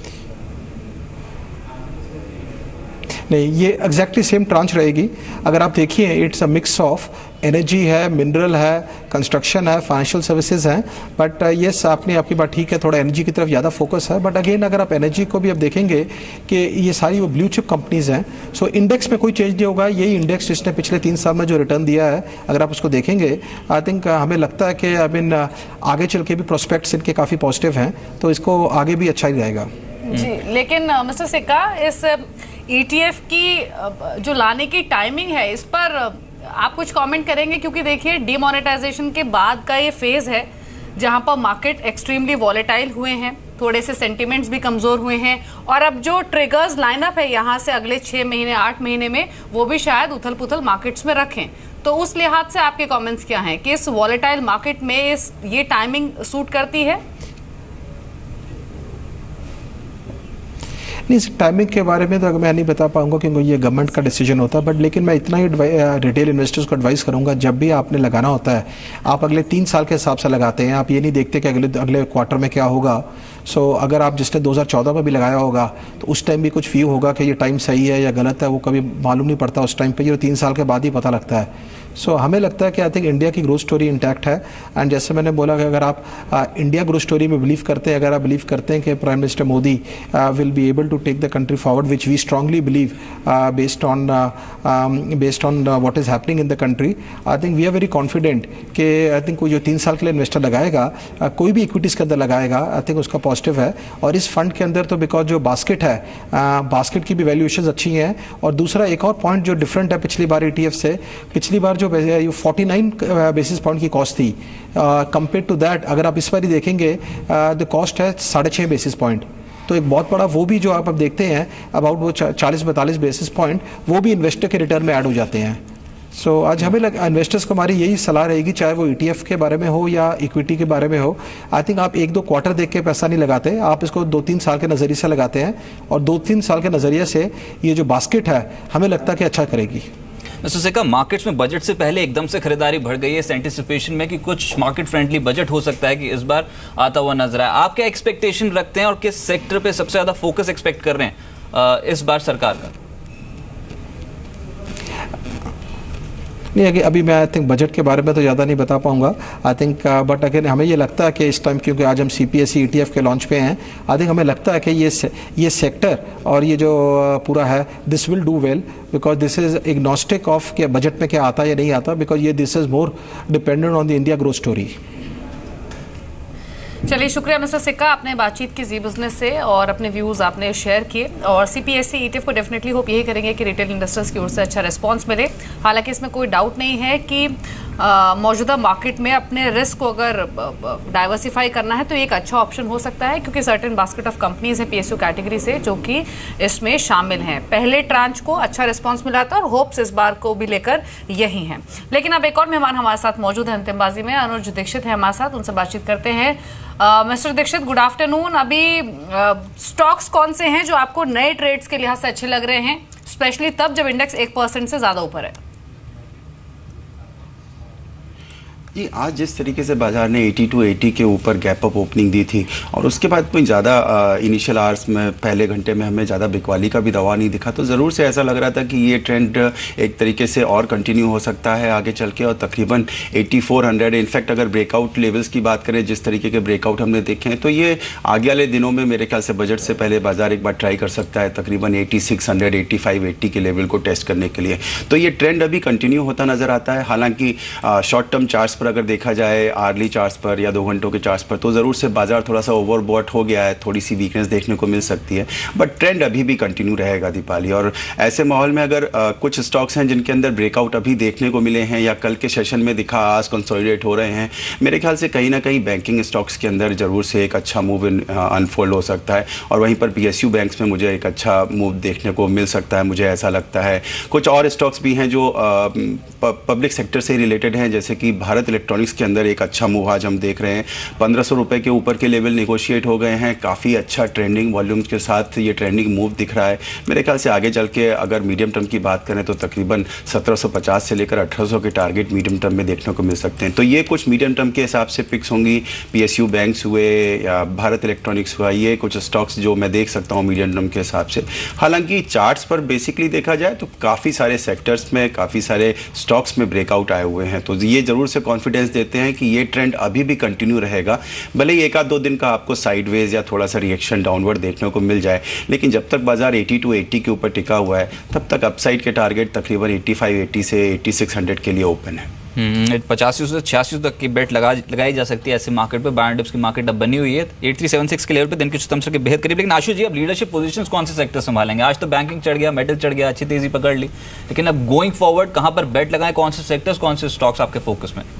नहीं, ये एग्जैक्टली सेम ट्रांच रहेगी। अगर आप देखिए it's a mix of energy है, मिनरल है, कंस्ट्रक्शन है, फाइनेंशियल सर्विसेज हैं। बट येस, आपने आपकी बात ठीक है, थोड़ा एनर्जी की तरफ ज़्यादा फोकस है। बट अगेन अगर आप एनर्जी को भी आप देखेंगे कि ये सारी वो ब्लू चिप कंपनीज हैं, सो इंडेक्स में कोई चेंज नहीं होगा। यही इंडेक्स जिसने पिछले तीन साल में जो रिटर्न दिया है, अगर आप उसको देखेंगे, आई थिंक हमें लगता है कि आई मीन आगे चल के भी प्रोस्पेक्ट्स इनके काफ़ी पॉजिटिव हैं, तो इसको आगे भी अच्छा ही रहेगा जी। लेकिन मिस्टर सिक्का, इस ईटीएफ की जो लाने की टाइमिंग है, इस पर आप कुछ कमेंट करेंगे? क्योंकि देखिए, डिमोनेटाइजेशन के बाद का ये फेज है जहां पर मार्केट एक्सट्रीमली वॉलेटाइल हुए हैं, थोड़े से सेंटिमेंट्स भी कमजोर हुए हैं, और अब जो ट्रिगर्स लाइनअप है यहाँ से अगले छह महीने आठ महीने में, वो भी शायद उथल पुथल मार्केट्स में रखें। तो उस लिहाज से आपके कमेंट्स क्या हैं कि इस वॉलेटाइल मार्केट में इस ये टाइमिंग सूट करती है? नहीं, इस टाइमिंग के बारे में तो मैं नहीं बता पाऊंगा क्योंकि ये गवर्नमेंट का डिसीजन होता है। बट लेकिन मैं इतना ही रिटेल इन्वेस्टर्स को एडवाइस करूंगा, जब भी आपने लगाना होता है आप अगले तीन साल के हिसाब से लगाते हैं, आप ये नहीं देखते कि अगले अगले क्वार्टर में क्या होगा। सो so, अगर आप जिसने दो हज़ार चौदह में भी लगाया होगा तो उस टाइम भी कुछ व्यू होगा कि ये टाइम सही है या गलत है, वो कभी मालूम नहीं पड़ता उस टाइम पर, ये तीन साल के बाद ही पता लगता है। सो so, हमें लगता है कि आई थिंक इंडिया की ग्रोथ स्टोरी इंटैक्ट है। एंड जैसे मैंने बोला कि अगर आप इंडिया ग्रोथ स्टोरी में बिलीव करते हैं, अगर आप बिलीव करते हैं कि prime minister Modi will be able to take the country forward, which we strongly believe based on based on what is happening in the country, I think we are very confident कि आई थिंक कोई जो तीन साल के लिए इन्वेस्टर लगाएगा, uh, कोई भी इक्विटीज़ के अंदर लगाएगा, आई थिंक उसका पॉजिटिव है। और इस फंड के अंदर तो बिकॉज जो बास्केट है, बास्केट uh, की भी वैल्यूएशंस अच्छी हैं। और दूसरा एक और पॉइंट जो डिफरेंट है पिछली बार ईटीएफ से, पिछली बार जो फोर्टी नाइन बेसिस पॉइंट की कॉस्ट थी, कंपेयर टू दैट अगर आप इस बार ही देखेंगे द कॉस्ट है साढ़े छः बेसिस पॉइंट। तो एक बहुत बड़ा वो भी जो आप अब देखते हैं अबाउट वो चालीस बैतालीस बेसिस पॉइंट वो भी इन्वेस्टर के रिटर्न में ऐड हो जाते हैं। सो so, आज हमें लग इन्वेस्टर्स को हमारी यही सलाह रहेगी, चाहे वो ईटीएफ के बारे में हो या इक्विटी के बारे में हो, आई थिंक आप एक दो क्वार्टर देख के पैसा नहीं लगाते, आप इसको दो तीन साल के नज़रिए से लगाते हैं। और दो तीन साल के नज़रिए से ये जो बास्केट है हमें लगता है कि अच्छा करेगी। मिस्टर सिक्का, मार्केट्स में बजट से पहले एकदम से खरीदारी बढ़ गई है इस एंटिसिपेशन में कि कुछ मार्केट फ्रेंडली बजट हो सकता है कि इस बार आता हुआ नजर आए। आप क्या एक्सपेक्टेशन रखते हैं और किस सेक्टर पे सबसे ज़्यादा फोकस एक्सपेक्ट कर रहे हैं इस बार सरकार का? नहीं है कि अभी मैं आई थिंक बजट के बारे में तो ज़्यादा नहीं बता पाऊंगा, आई थिंक बट अगेन हमें ये लगता है कि इस टाइम क्योंकि आज हम सीपीएसई ईटीएफ के लॉन्च पे हैं, आई थिंक हमें लगता है कि ये ये सेक्टर और ये जो पूरा है this will do well, because this is agnostic of कि बजट में क्या आता है या नहीं आता, बिकॉज ये this is more dependent on the India growth story. चलिए, शुक्रिया मिस्टर सिक्का, आपने बातचीत की जी बिजनेस से और अपने व्यूज़ आपने शेयर किए। और सीपीएसई ईटीएफ को डेफिनेटली होप यही करेंगे कि रिटेल इन्वेस्टर्स की ओर से अच्छा रिस्पांस मिले। हालांकि इसमें कोई डाउट नहीं है कि मौजूदा मार्केट में अपने रिस्क को अगर डाइवर्सिफाई करना है तो एक अच्छा ऑप्शन हो सकता है, क्योंकि सर्टेन बास्केट ऑफ कंपनीज है पीएसयू कैटेगरी से जो कि इसमें शामिल हैं। पहले ट्रांच को अच्छा रिस्पांस मिला था और होप्स इस बार को भी लेकर यही हैं। लेकिन अब एक और मेहमान हमारे साथ मौजूद है अंतिमबाजी में, अनुज दीक्षित है हमारे साथ, उनसे बातचीत करते हैं। Mister Dikshit, good afternoon. अभी स्टॉक्स कौन से हैं जो आपको नए ट्रेड्स के लिहाज से अच्छे लग रहे हैं, स्पेशली तब जब इंडेक्स एक परसेंट से ज्यादा ऊपर है? जी, आज जिस तरीके से बाजार ने अस्सी टू अस्सी के ऊपर गैप अप ओपनिंग दी थी और उसके बाद कोई ज़्यादा इनिशियल आवर्स में पहले घंटे में हमें ज़्यादा बिकवाली का भी दवा नहीं दिखा, तो ज़रूर से ऐसा लग रहा था कि ये ट्रेंड एक तरीके से और कंटिन्यू हो सकता है आगे चल के। और तकरीबन चौरासी सौ, इनफैक्ट अगर ब्रेकआउट लेवल्स की बात करें, जिस तरीके के ब्रेकआउट हमने देखे हैं, तो ये आगे वाले दिनों में मेरे ख्याल से बजट से पहले बाजार एक बार ट्राई कर सकता है तकरीबन छियासी सौ, पचासी, अस्सी के लेवल को टेस्ट करने के लिए। तो ये ट्रेंड अभी कंटिन्यू होता नज़र आता है। हालांकि शॉर्ट टर्म चार्ट्स पर अगर देखा जाए, आर्ली चार्ट्स पर या दो घंटों के चार्ट्स पर, तो ज़रूर से बाजार थोड़ा सा ओवरबॉट हो गया है, थोड़ी सी वीकनेस देखने को मिल सकती है, बट ट्रेंड अभी भी कंटिन्यू रहेगा दीपाली। और ऐसे माहौल में अगर आ, कुछ स्टॉक्स हैं जिनके अंदर ब्रेकआउट अभी देखने को मिले हैं या कल के सेशन में दिखा आज कंसोलिडेट हो रहे हैं, मेरे ख्याल से कहीं ना कहीं बैंकिंग स्टॉक्स के अंदर ज़रूर से एक अच्छा मूव अनफोल्ड हो सकता है। और वहीं पर पीएसयू बैंक्स में मुझे एक अच्छा मूव देखने को मिल सकता है, मुझे ऐसा लगता है। कुछ और स्टॉक्स भी हैं जो पब्लिक सेक्टर से रिलेटेड हैं, जैसे कि भारत इलेक्ट्रॉनिक्स के अंदर एक अच्छा मूव आज हम देख रहे हैं, पंद्रह सौ रुपये के ऊपर के लेवल नेगोशिएट हो गए हैं, काफ़ी अच्छा ट्रेंडिंग वॉल्यूम्स के साथ ये ट्रेंडिंग मूव दिख रहा है। मेरे ख्याल से आगे चल के अगर मीडियम टर्म की बात करें तो तकरीबन सत्रह सौ पचास से लेकर अठारह सौ के टारगेट मीडियम टर्म में देखने को मिल सकते हैं। तो ये कुछ मीडियम टर्म के हिसाब से पिक्स होंगी, पीएसयू बैंक्स हुए या भारत इलेक्ट्रॉनिक्स हुआ, ये कुछ स्टॉक्स जो मैं देख सकता हूँ मीडियम टर्म के हिसाब से। हालांकि चार्ट्स पर बेसिकली देखा जाए तो काफ़ी सारे सेक्टर्स में, काफ़ी सारे स्टॉक्स में ब्रेकआउट आए हुए हैं, तो ये ज़रूर से कॉन्फिडेंस देते हैं कि ये ट्रेंड अभी भी कंटिन्यू रहेगा। भले ही एक आध दो दिन का आपको साइडवेज या थोड़ा सा रिएक्शन डाउनवर्ड देखने को मिल जाए, लेकिन जब तक बाजार अस्सी टू अस्सी के ऊपर टिका हुआ है तब तक अपसाइड के टारगेट तकरीबन पचासी अस्सी से छियासी सौ के लिए ओपन है। पचासी से छियासी तक की बेट लगा लगाई जा सकती है ऐसे मार्केट पे। बायर डिप्स की मार्केट अब बनी हुई है एट थ्री सेवन सिक्स के लेवल पे, दिन के उच्चतम से बेहद करीब। लेकिन आशु जी, अब लीडरशिप पोजीशंस कौन से सेक्टर संभालेंगे? आज तो बैंकिंग चढ़ गया, मेटल चढ़ गया, अच्छी तेजी पकड़ ली, लेकिन अब गोइंग फॉरवर्ड कहाँ पर बेट लगाएं? कौन से सेक्टर्स, कौन से स्टॉक्स आपके फोकस में?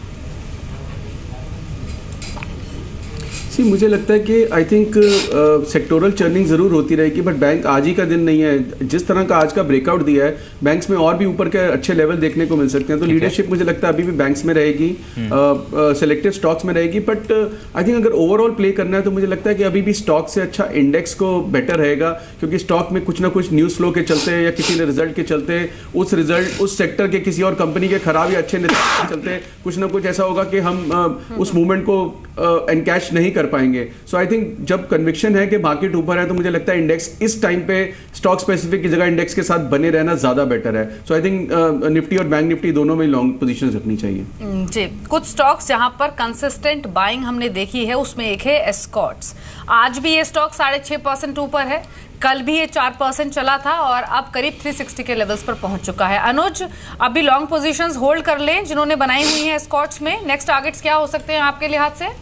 सी मुझे लगता है कि आई थिंक सेक्टोरल चर्निंग ज़रूर होती रहेगी, बट बैंक आज ही का दिन नहीं है। जिस तरह का आज का ब्रेकआउट दिया है, बैंक्स में और भी ऊपर के अच्छे लेवल देखने को मिल सकते हैं। तो लीडरशिप मुझे लगता है अभी भी बैंक्स में रहेगी, सेलेक्टेड स्टॉक्स में रहेगी, बट आई थिंक अगर ओवरऑल प्ले करना है तो मुझे लगता है कि अभी भी स्टॉक से अच्छा इंडेक्स को बेटर रहेगा, क्योंकि स्टॉक में कुछ ना कुछ न्यूज़ फ्लो के चलते या किसी ने रिजल्ट के चलते, उस रिजल्ट उस सेक्टर के किसी और कंपनी के खराब या अच्छे नतीजे के चलते कुछ ना कुछ ऐसा होगा कि हम उस मूवमेंट को एनकैश नहीं कर पाएंगे। सो आई थिंक जब कन्विक्शन है कि मार्केट ऊपर है तो मुझे लगता है इंडेक्स इस टाइम पे स्टॉक स्पेसिफिक की जगह इंडेक्स के साथ बने रहना ज्यादा बेटर है। सो आई थिंक निफ्टी और बैंक निफ्टी दोनों में लॉन्ग पोजीशन रखनी चाहिए। जी, कुछ स्टॉक्स जहां पर कंसिस्टेंट बाइंग हमने देखी है उसमें एक है एस्कॉर्ट्स। आज भी ये स्टॉक साढ़े छह परसेंट ऊपर है, कल भी ये चार परसेंट चला था और अब करीब तीन सौ साठ के लेवल्स पर पहुंच चुका है। अनुज, अभी लॉन्ग पोजीशंस होल्ड कर लें जिन्होंने बनाई हुई हैं एस्कॉर्ट्स में। नेक्स्ट टारगेट्स क्या हो सकते हैं आपके लिहाज से?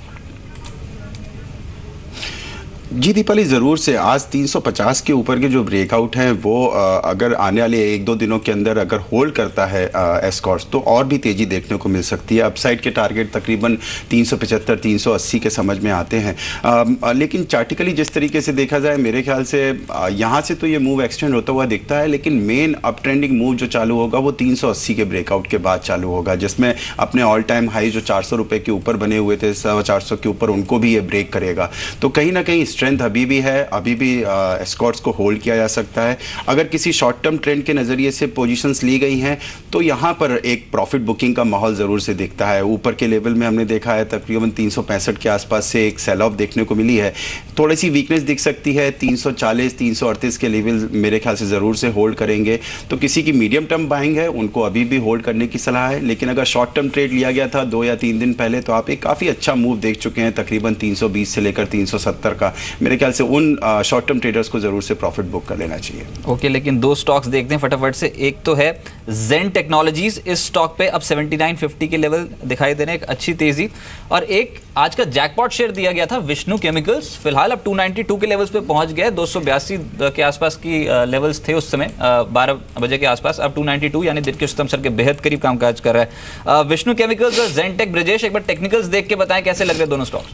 जी दीपाली, ज़रूर से आज तीन सौ पचास के ऊपर के जो ब्रेकआउट हैं वो अगर आने वाले एक दो दिनों के अंदर अगर होल्ड करता है एस्कॉर्ट्स तो और भी तेज़ी देखने को मिल सकती है। अपसाइड के टारगेट तकरीबन तीन सौ पचहत्तर तीन सौ अस्सी के समझ में आते हैं। आ, लेकिन चार्टिकली जिस तरीके से देखा जाए मेरे ख्याल से यहाँ से तो ये मूव एक्सटेंड होता हुआ दिखता है, लेकिन मेन अप ट्रेंडिंग मूव जो चालू होगा वो तीन सौ अस्सी के ब्रेकआउट के बाद चालू होगा, जिसमें अपने ऑल टाइम हाई जो चार सौ रुपये के ऊपर बने हुए थे सवा चार सौ के ऊपर उनको भी ये ब्रेक करेगा। तो कहीं ना कहीं स्ट्रेंथ अभी भी है, अभी भी एस्कॉर्ट्स को होल्ड किया जा सकता है। अगर किसी शॉर्ट टर्म ट्रेंड के नज़रिए से पोजीशंस ली गई हैं तो यहाँ पर एक प्रॉफिट बुकिंग का माहौल ज़रूर से दिखता है। ऊपर के लेवल में हमने देखा है तकरीबन तीन सौ पैंसठ के आसपास से एक सेल ऑफ देखने को मिली है। थोड़ी सी वीकनेस दिख सकती है, तीन सौ चालीस तीन सौ अड़तीस के लेवल मेरे ख्याल से ज़रूर से होल्ड करेंगे। तो किसी की मीडियम टर्म बाइंग है उनको अभी भी होल्ड करने की सलाह है, लेकिन अगर शॉर्ट टर्म ट्रेड लिया गया था दो या तीन दिन पहले तो आप एक काफ़ी अच्छा मूव देख चुके हैं, तकरीबन तीन सौ बीस से लेकर तीन सौ सत्तर का। मेरे ख्याल से उन शॉर्ट टर्म ट्रेडर्स को जरूर से प्रॉफिट बुक कर लेना चाहिए। ओके okay, लेकिन दो स्टॉक्स देखते हैं फटाफट से। एक तो है जेन टेक्नोलॉजीज, इस स्टॉक पे अब सेवेंटी नाइन फिफ्टी के लेवल दिखाई दे रहे हैं, एक अच्छी तेजी। और एक आज का जैकपॉट शेयर दिया गया था विष्णु केमिकल्स, फिलहाल अब दो सौ बानवे के लेवल्स पे पहुंच गए। दो सौ बयासी के आसपास की लेवल्स थे उस समय बारह बजे के आसपास, अब दो सौ बानवे यानी दिन के उच्चतम स्तर के बेहद करीब कामकाज कर रहा है विष्णु केमिकल्स और जेन टेक। ब्रजेश, एक बार टेक्निकल्स देख के बताएं कैसे लग रहे दोनों स्टॉक्स?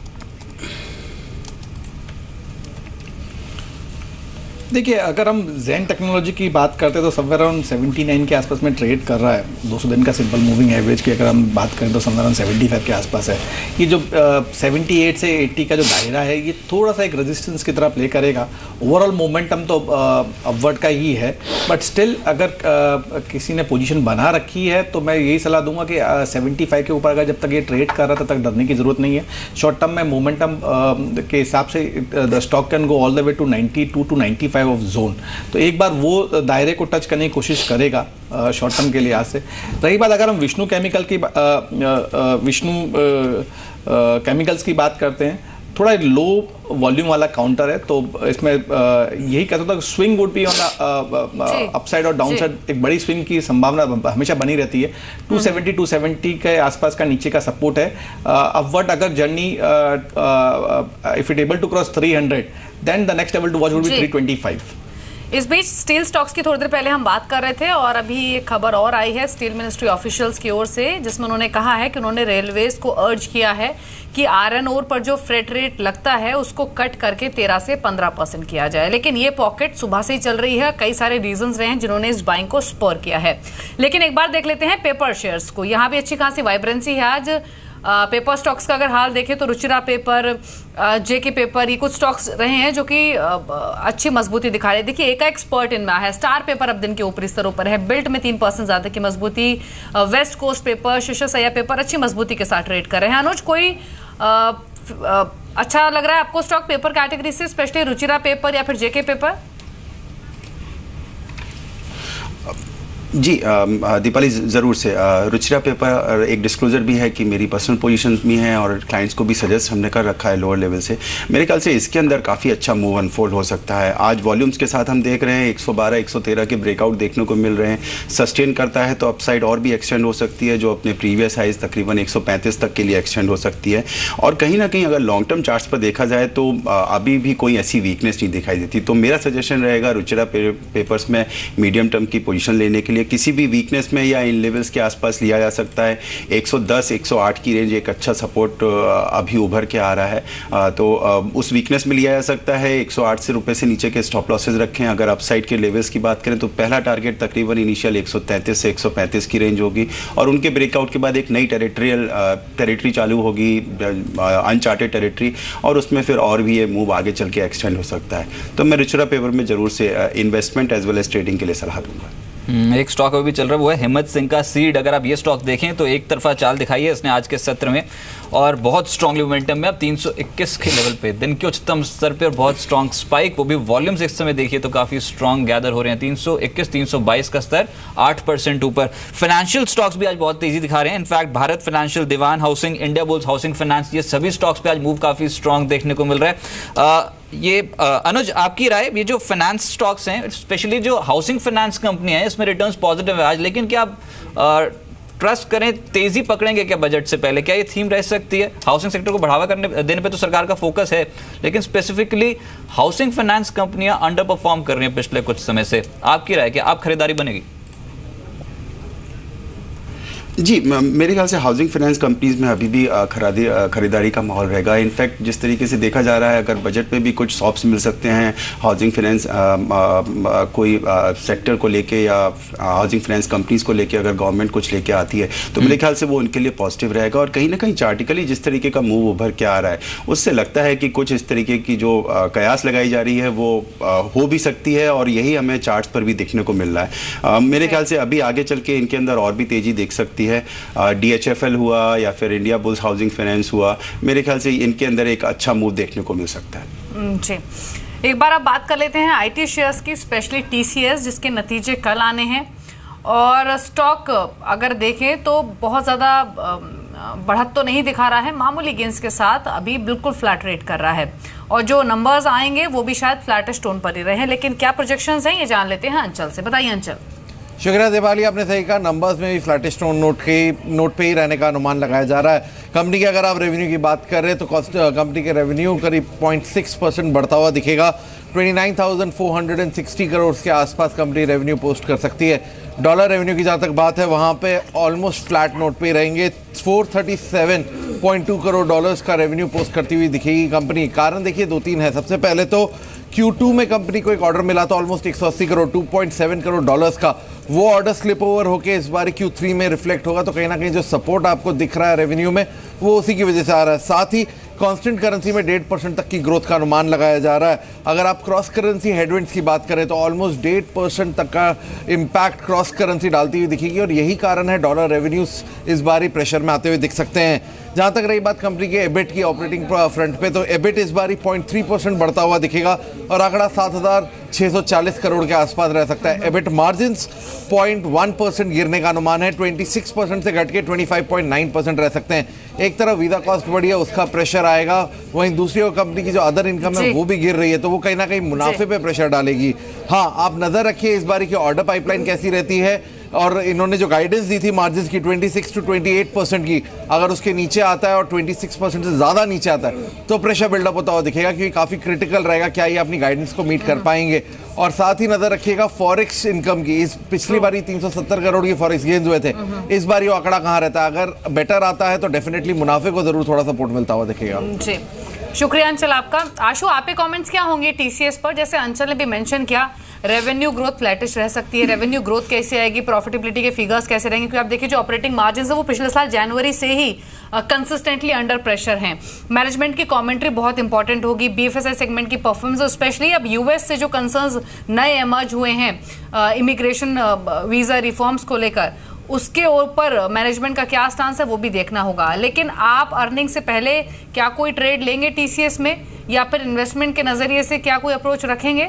देखिए, अगर हम जेन टेक्नोलॉजी की बात करते हैं तो समवेयर अराउंड उन्यासी के आसपास में ट्रेड कर रहा है। दो सौ दिन का सिंपल मूविंग एवरेज की अगर हम बात करें तो समवेयर अराउंड पचहत्तर के आसपास है। ये जो अठहत्तर से अस्सी का जो दायरा है ये थोड़ा सा एक रेजिस्टेंस की तरह प्ले करेगा। ओवरऑल मोमेंटम तो अपवर्ड का ही है, बट स्टिल अगर आ, किसी ने पोजीशन बना रखी है तो मैं यही सलाह दूंगा कि पचहत्तर के ऊपर अगर जब तक ये ट्रेड कर रहा था तब तक डरने की जरूरत नहीं है। शॉर्ट टर्म में मोमेंटम के हिसाब से the stock can go all the way to ninety two to ninety five of zone, तो एक बार वो दायरे को टच करने की कोशिश करेगा शॉर्ट टर्म के लिहाज से। रही बात अगर हम विष्णु केमिकल की विष्णु केमिकल्स की बात करते हैं, थोड़ा लो वॉल्यूम वाला काउंटर है तो इसमें यही कहता था swing would be on upside और डाउन साइड, एक बड़ी स्विंग की संभावना हमेशा बनी रहती है। टू सेवेंटी टू सेवेंटी के आसपास का नीचे का सपोर्ट है। अपवर्ड अगर journey if it able to cross three hundred then the next level to watch would be three twenty five. इस बीच स्टील स्टॉक्स की थोड़ी देर पहले हम बात कर रहे थे और अभी एक खबर और आई है स्टील मिनिस्ट्री ऑफिशियल्स की ओर से, जिसमें उन्होंने कहा है कि उन्होंने रेलवेज को अर्ज किया है कि आयरन ओर पर जो फ्रेट रेट लगता है उसको कट करके तेरह से पंद्रह परसेंट किया जाए। लेकिन ये पॉकेट सुबह से ही चल रही है, कई सारे रीजंस रहे हैं जिन्होंने इस बाइंग को स्पर किया है। लेकिन एक बार देख लेते हैं पेपर शेयर्स को, यहाँ भी अच्छी खासी वाइब्रेंसी है आज। पेपर स्टॉक्स का अगर हाल देखें तो रुचिरा पेपर, जेके पेपर, ये कुछ स्टॉक्स रहे हैं जो कि अच्छी मजबूती दिखा रहे हैं। देखिए एक एक्सपर्ट इनमें है, स्टार पेपर अब दिन के ऊपरी स्तरों पर है, बिल्ट में तीन परसेंट ज्यादा की मजबूती, West Coast Paper, Seshasayee paper अच्छी मजबूती के साथ ट्रेड कर रहे हैं। अनुज, कोई आ, आ, अच्छा लग रहा है आपको स्टॉक पेपर कैटेगरी से, स्पेशली रुचिरा पेपर या फिर जेके पेपर? जी दीपाली, ज़रूर से रुचिरा पेपर एक डिस्क्लोजर भी है कि मेरी पर्सनल पोजीशन भी है और क्लाइंट्स को भी सजेस्ट हमने कर रखा है लोअर लेवल से। मेरे ख्याल से इसके अंदर काफ़ी अच्छा मूव अनफोल्ड हो सकता है। आज वॉल्यूम्स के साथ हम देख रहे हैं एक सौ बारह एक सौ तेरह के ब्रेकआउट देखने को मिल रहे हैं। सस्टेन करता है तो अपसाइड और भी एक्सटेंड हो सकती है, जो अपने प्रीवियस हाइज तकरीबन एक सौ पैंतीस तक के लिए एक्सटेंड हो सकती है। और कहीं ना कहीं अगर लॉन्ग टर्म चार्ट्स पर देखा जाए तो अभी भी कोई ऐसी वीकनेस नहीं दिखाई देती। तो मेरा सजेशन रहेगा रुचिरा पेपर्स में मीडियम टर्म की पोजीशन लेने के लिए किसी भी वीकनेस में या इन लेवल्स के आसपास लिया जा सकता है। एक सौ दस एक सौ आठ की रेंज एक अच्छा सपोर्ट अभी उभर के आ रहा है, तो उस वीकनेस में लिया जा सकता है। एक सौ आठ से रुपए से नीचे के स्टॉप लॉसेज रखें। अगर अपसाइड के लेवल्स की बात करें तो पहला टारगेट तकरीबन इनिशियल एक सौ तैंतीस से एक सौ पैंतीस की रेंज होगी और उनके ब्रेकआउट के बाद एक नई टेरिटरियल टेरिटरी चालू होगी, अनचार्टेड टेरिटरी, और उसमें फिर और भी ये मूव आगे चल के एक्सटेंड हो सकता है। तो मैं रुचिरा पेपर में जरूर से investment as well as trading के लिए सलाह दूंगा। एक स्टॉक अभी चल रहा है वो है हिम्मत सिंह का सीड। अगर आप ये स्टॉक देखें तो एक तरफा चाल दिखाई है इसने आज के सत्र में और बहुत स्ट्रांगली मोमेंटम में अब तीन सौ इक्कीस के लेवल पे दिन के उच्चतम स्तर पे और बहुत स्ट्रांग स्पाइक, वो भी वॉल्यूम्स इस समय देखिए तो काफी स्ट्रांग गैदर हो रहे हैं। तीन सौ इक्कीस तीन सौ बाईस का स्तर आठ परसेंट ऊपर। फाइनेंशियल स्टॉक्स भी आज बहुत तेजी दिखा रहे हैं। In fact Bharat financial, Dewan housing, Indiabulls housing finance, ये सभी स्टॉक्स पे आज मूव काफी स्ट्रांग देखने को मिल रहा है। आ, ये अनुज आपकी राय, ये जो फाइनेंस स्टॉक्स हैं स्पेशली जो हाउसिंग फाइनेंस कंपनियां हैं इसमें रिटर्न्स पॉजिटिव है आज, लेकिन क्या आप ट्रस्ट करें तेजी पकड़ेंगे क्या बजट से पहले? क्या ये थीम रह सकती है? हाउसिंग सेक्टर को बढ़ावा करने देने पे तो सरकार का फोकस है, लेकिन स्पेसिफिकली हाउसिंग फाइनेंस कंपनियां अंडर परफॉर्म कर रही हैं पिछले कुछ समय से। आपकी राय क्या, आप खरीदारी बनेगी? जी, मेरे ख्याल से हाउसिंग फाइनेंस कंपनीज में अभी भी खरीदी खरीदारी का माहौल रहेगा। इनफैक्ट जिस तरीके से देखा जा रहा है, अगर बजट में भी कुछ सॉप्स मिल सकते हैं हाउसिंग फाइनेंस कोई सेक्टर को लेके या हाउसिंग फाइनेंस कंपनीज को लेके, अगर गवर्नमेंट कुछ लेके आती है तो मेरे ख्याल से वो उनके लिए पॉजिटिव रहेगा। और कहीं ना कहीं चार्टिकली जिस तरीके का मूव उभर के आ रहा है उससे लगता है कि कुछ इस तरीके की जो कयास लगाई जा रही है वो हो भी सकती है और यही हमें चार्ट्स पर भी देखने को मिल रहा है। मेरे ख्याल से अभी आगे चल के इनके अंदर और भी तेजी देख सकती है। डी एच एफ एल हुआ या फिर इंडिया बुल्स हाउसिंग फाइनेंस हुआ, मेरे ख्याल से इनके अंदर एक अच्छा मूव देखने को मिल सकता है। जी, एक बार अब बात कर लेते हैं आईटी शेयर्स की, स्पेशली टीसीएस, जिसके नतीजे कल आने हैं और स्टॉक अगर देखें तो बहुत ज़्यादा बढ़त तो नहीं दिखा रहा है, मामूली गेंस के साथ अभी बिल्कुल फ्लैट रेट कर रहा है और जो नंबर्स आएंगे वो भी शायद फ्लैटिश टोन पर ही रहे। लेकिन क्या प्रोजेक्शंस हैं ये जान लेते हैं अंचल से। बताइए अंचल। शुक्रिया दिवाली, आपने सही कहा, नंबर्स में भी फ्लैटिश टोन नोट के नोट पे ही रहने का अनुमान लगाया जा रहा है। कंपनी की अगर आप रेवेन्यू की बात कर रहे हैं तो कॉस्ट कंपनी के रेवेन्यू करीब पॉइंट सिक्स परसेंट बढ़ता हुआ दिखेगा। Twenty nine thousand four hundred sixty crore के आसपास कंपनी रेवेन्यू पोस्ट कर सकती है। डॉलर रेवेन्यू की जहाँ तक बात है वहाँ पे ऑलमोस्ट फ्लैट नोट पे रहेंगे। Four thirty seven point two crore dollars का रेवेन्यू पोस्ट करती हुई दिखेगी कंपनी। कारण देखिए दो तीन है। सबसे पहले तो क्यू टू में कंपनी को एक ऑर्डर मिला था ऑलमोस्ट एक सौ अस्सी crore, two point seven crore dollars का। वो ऑर्डर स्लिप ओवर होकर इस बार क्यू थ्री में रिफ्लेक्ट होगा, तो कहीं ना कहीं जो सपोर्ट आपको दिख रहा है रेवेन्यू में वो उसी की वजह से आ रहा है। साथ ही कांस्टेंट करेंसी में डेढ़ परसेंट तक की ग्रोथ का अनुमान लगाया जा रहा है। अगर आप क्रॉस करेंसी हेडविंड्स की बात करें तो ऑलमोस्ट डेढ़ परसेंट तक का इम्पैक्ट क्रॉस करेंसी डालती हुई दिखेगी और यही कारण है डॉलर रेवेन्यूज इस बार ही प्रेशर में आते हुए दिख सकते हैं। जहां तक रही बात कंपनी के एबिट की ऑपरेटिंग फ्रंट पे, तो एबिट इस बार पॉइंट थ्री परसेंट बढ़ता हुआ दिखेगा और आंकड़ा सात हजार छह सौ चालीस करोड़ के आसपास रह सकता है। EBIT margins point one percent गिरने का अनुमान है, छब्बीस परसेंट से घट के पच्चीस पॉइंट नौ परसेंट रह सकते हैं। एक तरफ वीजा कॉस्ट बढ़ी है, उसका प्रेशर आएगा, वहीं दूसरी ओर कंपनी की जो अदर इनकम है वो भी गिर रही है, तो वो कहीं ना कहीं मुनाफे पे प्रेशर डालेगी। हाँ, आप नजर रखिए इस बार की ऑर्डर पाइपलाइन कैसी रहती है और इन्होंने जो गाइडेंस दी थी मार्जिन्स की छब्बीस टू अट्ठाईस परसेंट की, अगर उसके नीचे आता है और छब्बीस परसेंट से ज़्यादा नीचे आता है तो प्रेशर बिल्डअप होता हुआ दिखेगा, क्योंकि काफ़ी क्रिटिकल रहेगा क्या ये अपनी गाइडेंस को मीट कर पाएंगे। और साथ ही नजर रखिएगा फॉरेक्स इनकम की। इस पिछली बारी तीन सौ सत्तर करोड़ की फॉरेक्स गेन्स हुए थे, इस बार ये आंकड़ा कहाँ रहता है? अगर बेटर आता है तो डेफिनेटली मुनाफे को जरूर थोड़ा सपोर्ट मिलता हुआ दिखेगा। जी, शुक्रिया अंचल आपका। आशु, आपके कमेंट्स क्या होंगे टीसीएस पर? जैसे अंचल ने भी मेंशन किया रेवेन्यू ग्रोथ फ्लैटिश रह सकती है, रेवेन्यू ग्रोथ कैसे आएगी, प्रॉफिटेबिलिटी के फिगर्स कैसे रहेंगे, क्योंकि आप देखिए जो ऑपरेटिंग मार्जिन है वो पिछले साल जनवरी से ही कंसिस्टेंटली अंडर प्रेशर हैं। मैनेजमेंट की कमेंट्री बहुत इंपॉर्टेंट होगी, बीएफएसआई सेगमेंट की परफॉर्मेंस, और स्पेशली अब यूएस से जो कंसर्न्स नए इमर्ज हुए हैं इमिग्रेशन वीजा रिफॉर्म्स को लेकर, उसके ऊपर मैनेजमेंट का क्या स्टांस है वो भी देखना होगा। लेकिन आप अर्निंग से पहले क्या कोई ट्रेड लेंगे टीसीएस में, या फिर इन्वेस्टमेंट के नजरिए से क्या कोई अप्रोच रखेंगे?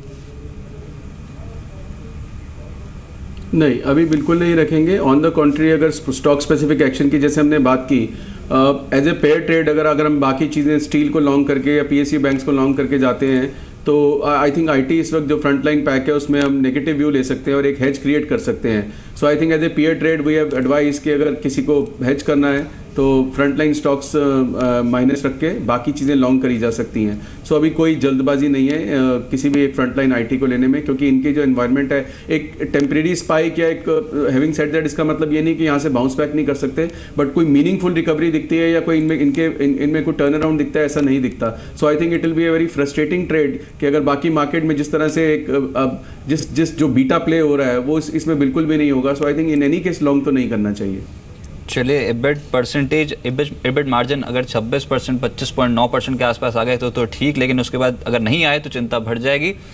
नहीं, अभी बिल्कुल नहीं रखेंगे। ऑन द कॉन्ट्री, अगर स्टॉक स्पेसिफिक एक्शन की जैसे हमने बात की, एज ए पेयर ट्रेड अगर अगर हम बाकी चीज़ें स्टील को लॉन्ग करके या पीएसयू बैंक्स को लॉन्ग करके जाते हैं तो आई थिंक आईटी इस वक्त जो फ्रंटलाइन पैक है उसमें हम नेगेटिव व्यू ले सकते हैं और एक हेज क्रिएट कर सकते हैं। So I think as a pair trade we have advice कि अगर किसी को हेज करना है तो फ्रंटलाइन स्टॉक्स माइनस रख के बाकी चीज़ें लॉन्ग करी जा सकती हैं। सो so, अभी कोई जल्दबाजी नहीं है uh, किसी भी एक फ्रंटलाइन आईटी को लेने में, क्योंकि इनकी जो एनवायरनमेंट है एक टेम्परेरी स्पाइक या एक हैविंग सेड दैट, इसका मतलब ये नहीं कि यहाँ से बाउंस बैक नहीं कर सकते, बट कोई मीनिंगफुल रिकवरी दिखती है या कोई इनमें इनके इन, इनमें कोई टर्न अराउंड दिखता है, ऐसा नहीं दिखता। So I think it will be a very frustrating trade कि अगर बाकी मार्केट में जिस तरह से एक अब जिस जिस जो बीटा प्ले हो रहा है वो इस, इसमें बिल्कुल भी नहीं होगा। So I think in any case long तो नहीं करना चाहिए। चलिए, एबिट परसेंटेज एबिट मार्जिन अगर छब्बीस परसेंट पच्चीस पॉइंट नौ परसेंट के आसपास आ गए तो तो ठीक, लेकिन उसके बाद अगर नहीं आए तो चिंता बढ़ जाएगी।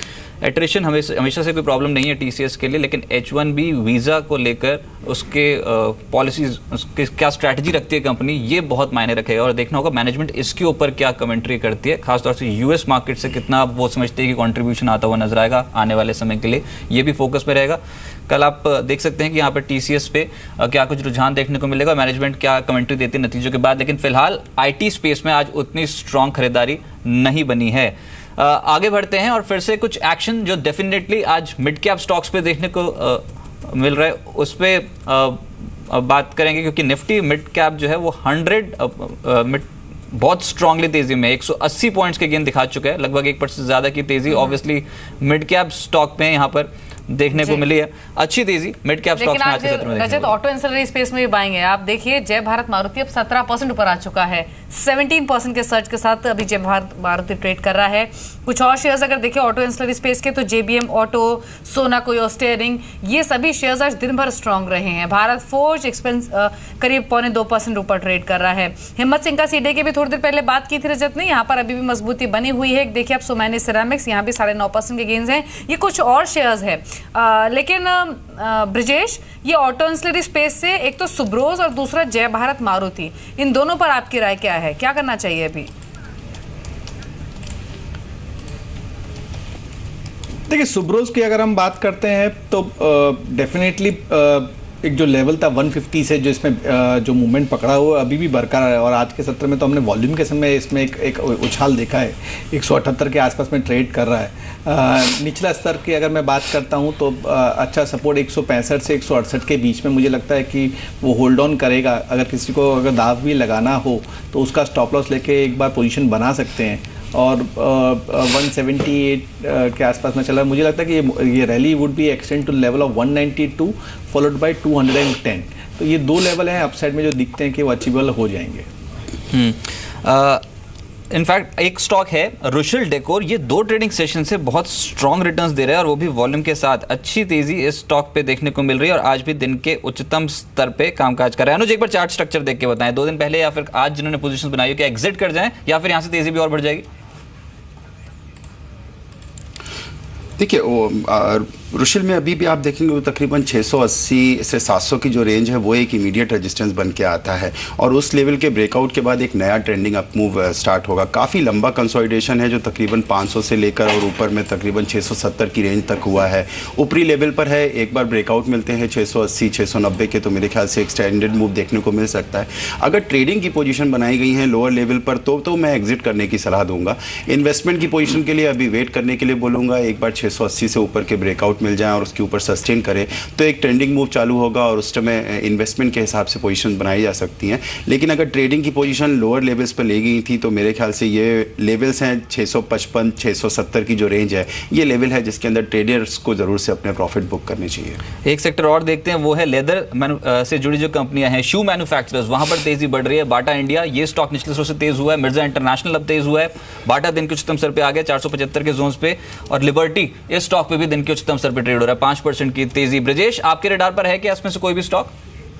एट्रिशन हमेशा हमेशा से कोई प्रॉब्लम नहीं है टीसीएस के लिए, लेकिन एच वन बी वीज़ा को लेकर उसके पॉलिसीज उसके क्या स्ट्रैटेजी रखती है कंपनी, ये बहुत मायने रखेगा। और देखना होगा मैनेजमेंट इसके ऊपर क्या कमेंट्री करती है, खासतौर से यूएस मार्केट से कितना वो समझते हैं कि कंट्रीब्यूशन आता हुआ नजर आएगा आने वाले समय के लिए, ये भी फोकस में रहेगा। कल आप देख सकते हैं कि यहाँ पर टीसीएस पे क्या कुछ रुझान देखने को मिलेगा, मैनेजमेंट क्या कमेंट्री देती है नतीजों के बाद। लेकिन फिलहाल आईटी स्पेस में आज उतनी स्ट्रांग खरीदारी नहीं बनी है। आ, आगे बढ़ते हैं और फिर से कुछ एक्शन जो डेफिनेटली आज मिड कैप स्टॉक्स पे देखने को आ, मिल रहा है उस पर बात करेंगे, क्योंकि निफ्टी मिड कैप जो है वो हंड्रेड मिड बहुत स्ट्रांगली तेजी में एक सौ अस्सी पॉइंट्स के गेन दिखा चुका है, लगभग एक परसेंट ज्यादा की तेजी ऑब्वियसली मिड कैप स्टॉक में यहाँ पर देखने को मिली है। अच्छी तेजी मिड कैप स्टॉक्स में आज के सत्र में देखने को। ऑटो एंसिलरी स्पेस में भी बाइंग है। आप देखिए जय भारत मारुति अब सत्रह परसेंट ऊपर आ चुका है, सत्रह परसेंट के सर्च के साथ अभी जय भारत मारुति ट्रेड कर रहा है। कुछ और शेयर्स अगर देखिए ऑटो एंसिलरी स्पेस के तो जेबीएम ऑटो, सोना कोयो स्टीयरिंग, ये सभी शेयर्स आज दिन भर स्ट्रांग रहे हैं। भारत फोर्ज एक्सपेंस करीब पौने दो परसेंट ऊपर ट्रेड कर रहा है। हिम्मत सिंह का सीडे की भी थोड़ी देर पहले बात की थी रजत ने, यहाँ पर अभी भी मजबूती बनी हुई है। देखिए आप सोमैनी सिरेमिक्स, यहाँ भी साढ़े नौ परसेंट के गेंस हैं। ये कुछ और शेयर्स है, लेकिन ब्रिजेश ये ऑटो एंसिलरी स्पेस से एक तो सुब्रोज और दूसरा जय भारत मारुति, इन दोनों पर आपकी राय क्या है, क्या करना चाहिए अभी? देखिए सुब्रोज की अगर हम बात करते हैं तो डेफिनेटली एक जो लेवल था एक सौ पचास से जो इसमें जो मूवमेंट पकड़ा हुआ अभी भी बरकरार है। और आज के सत्र में तो हमने वॉल्यूम के समय इसमें एक एक उछाल देखा है, एक सौ अठहत्तर के आसपास में ट्रेड कर रहा है। आ, निचला स्तर की अगर मैं बात करता हूं तो आ, अच्छा सपोर्ट एक सौ पैंसठ से एक सौ अड़सठ के बीच में मुझे लगता है कि वो होल्ड ऑन करेगा। अगर किसी को अगर दाव भी लगाना हो तो उसका स्टॉप लॉस लेके एक बार पोजीशन बना सकते हैं। और एक सौ अठहत्तर के आसपास में चला है, मुझे लगता है कि ये ये rally would be extend to level of एक सौ बानवे फॉलोड बाय दो सौ दस। तो ये दो लेवल हैं अपसाइड में जो दिखते हैं कि वो अचीवेबल हो जाएंगे। इनफैक्ट एक स्टॉक है रुशिल डेकोर, ये दो ट्रेडिंग सेशन से बहुत स्ट्रॉन्ग रिटर्न्स दे रहा है और वो भी वॉल्यूम के साथ। अच्छी तेजी इस स्टॉक पे देखने को मिल रही है और आज भी दिन के उच्चतम स्तर पे कामकाज कर रहा है। अनुज एक बार चार्ट स्ट्रक्चर देख के बताएं, दो दिन पहले या फिर आज जिन्होंने पोजीशन बनाई हो, क्या एग्जिट कर जाएं या फिर यहाँ से तेजी भी और बढ़ जाएगी? देखिए रुशिल में अभी भी आप देखेंगे वो तकरीबन छह सौ अस्सी से सात सौ की जो रेंज है वो एक इमीडिएट रेजिस्टेंस बन के आता है और उस लेवल के ब्रेकआउट के बाद एक नया ट्रेंडिंग अप मूव स्टार्ट होगा। काफ़ी लंबा कंसोलिडेशन है जो तकरीबन पाँच सौ से लेकर और ऊपर में तकरीबन छह सौ सत्तर की रेंज तक हुआ है। ऊपरी लेवल पर है, एक बार ब्रेकआउट मिलते हैं छह सौ अस्सी छह सौ नब्बे के तो मेरे ख्याल से एक्सटेंडेड मूव देखने को मिल सकता है। अगर ट्रेडिंग की पोजीशन बनाई गई है लोअर लेवल पर तो तो मैं एग्जिट करने की सलाह दूंगा। इन्वेस्टमेंट की पोजीशन के लिए अभी वेट करने के लिए बोलूँगा, एक बार छः सौ अस्सी से ऊपर के ब्रेकआउट मिल जाए और उसके ऊपर सस्टेन करे तो एक ट्रेंडिंग मूव चालू होगा और उस समय इन्वेस्टमेंट के हिसाब से पोजीशन बनाई जा सकती हैं। लेकिन अगर ट्रेडिंग की पोजीशन लोअर लेवल्स पर ले गई थी तो मेरे ख्याल से ये लेवल्स हैं छह सौ पचपन छह सौ सत्तर की जो रेंज है, ये लेवल है जिसके अंदर ट्रेडर्स को जरूर से अपने प्रॉफिट बुक करने चाहिए। एक सेक्टर और देखते हैं, वो है लेदर से जुड़ी जो कंपनियां हैं, शू मैन्युफैक्चरर्स, वहां पर तेजी बढ़ रही है। बाटा इंडिया ये स्टॉक निचले स्तर से तेज हुआ है, मिर्जा इंटरनेशनल अब तेज हुआ है, बाटा दिन के उच्चतम स्तर पे आ गया चार सौ पचहत्तर के जोन पे और लिबर्टी इस स्टॉक पे भी दिन के उच्चतम स्तर पे ट्रेड हो रहा है, पांच परसेंट की तेजी। ब्रजेश आपके रडार पर है क्या इसमें से कोई भी स्टॉक?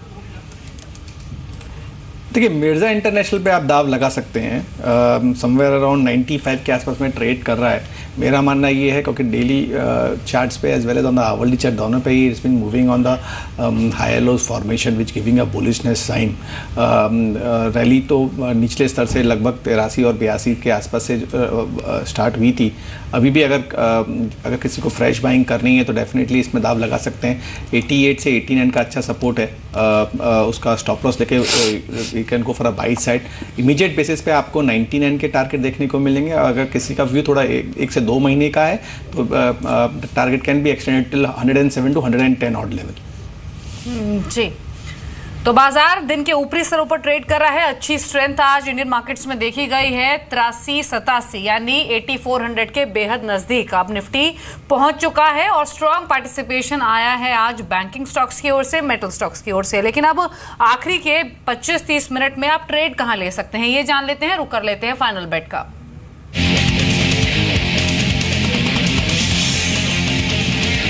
देखिए मिर्जा इंटरनेशनल पे आप दाव लगा सकते हैं, समवेयर अराउंड पचानवे के आसपास में ट्रेड कर रहा है। मेरा मानना ये है क्योंकि डेली चार्ट्स पे as well as on the hourly chart दोनों पे ही it's been moving on the higher lows formation which giving a bullishness sign. Rally तो निचले स्तर से लगभग तिरासी और बयासी के आसपास से स्टार्ट हुई थी। अभी भी अगर अगर किसी को फ्रेश बाइंग करनी है तो डेफिनेटली इसमें दाव लगा सकते हैं। अठासी से नवासी का अच्छा सपोर्ट है, उसका स्टॉप लॉस लेके you can go for a buy side. Immediate basis पे आपको निन्यानवे के टारगेट देखने को मिलेंगे। अगर किसी का व्यू थोड़ा एक, एक से दो महीने का है तो target can be extended till एक सौ सात टू एक सौ दस ऑड लेवल। जी, तो बाजार दिन के ऊपरी स्तरों पर ट्रेड कर रहा है। अच्छी स्ट्रेंथ आज इंडियन मार्केट्स में देखी गई है, तिरासी सतासी यानी चौरासी सौ के बेहद नजदीक अब निफ्टी पहुंच चुका है और स्ट्रांग पार्टिसिपेशन आया है आज बैंकिंग स्टॉक्स की ओर से, मेटल स्टॉक्स की ओर से। लेकिन अब आखिरी के पच्चीस तीस मिनट में आप ट्रेड कहां ले सकते हैं ये जान लेते हैं, रुक कर लेते हैं फाइनल बेट का।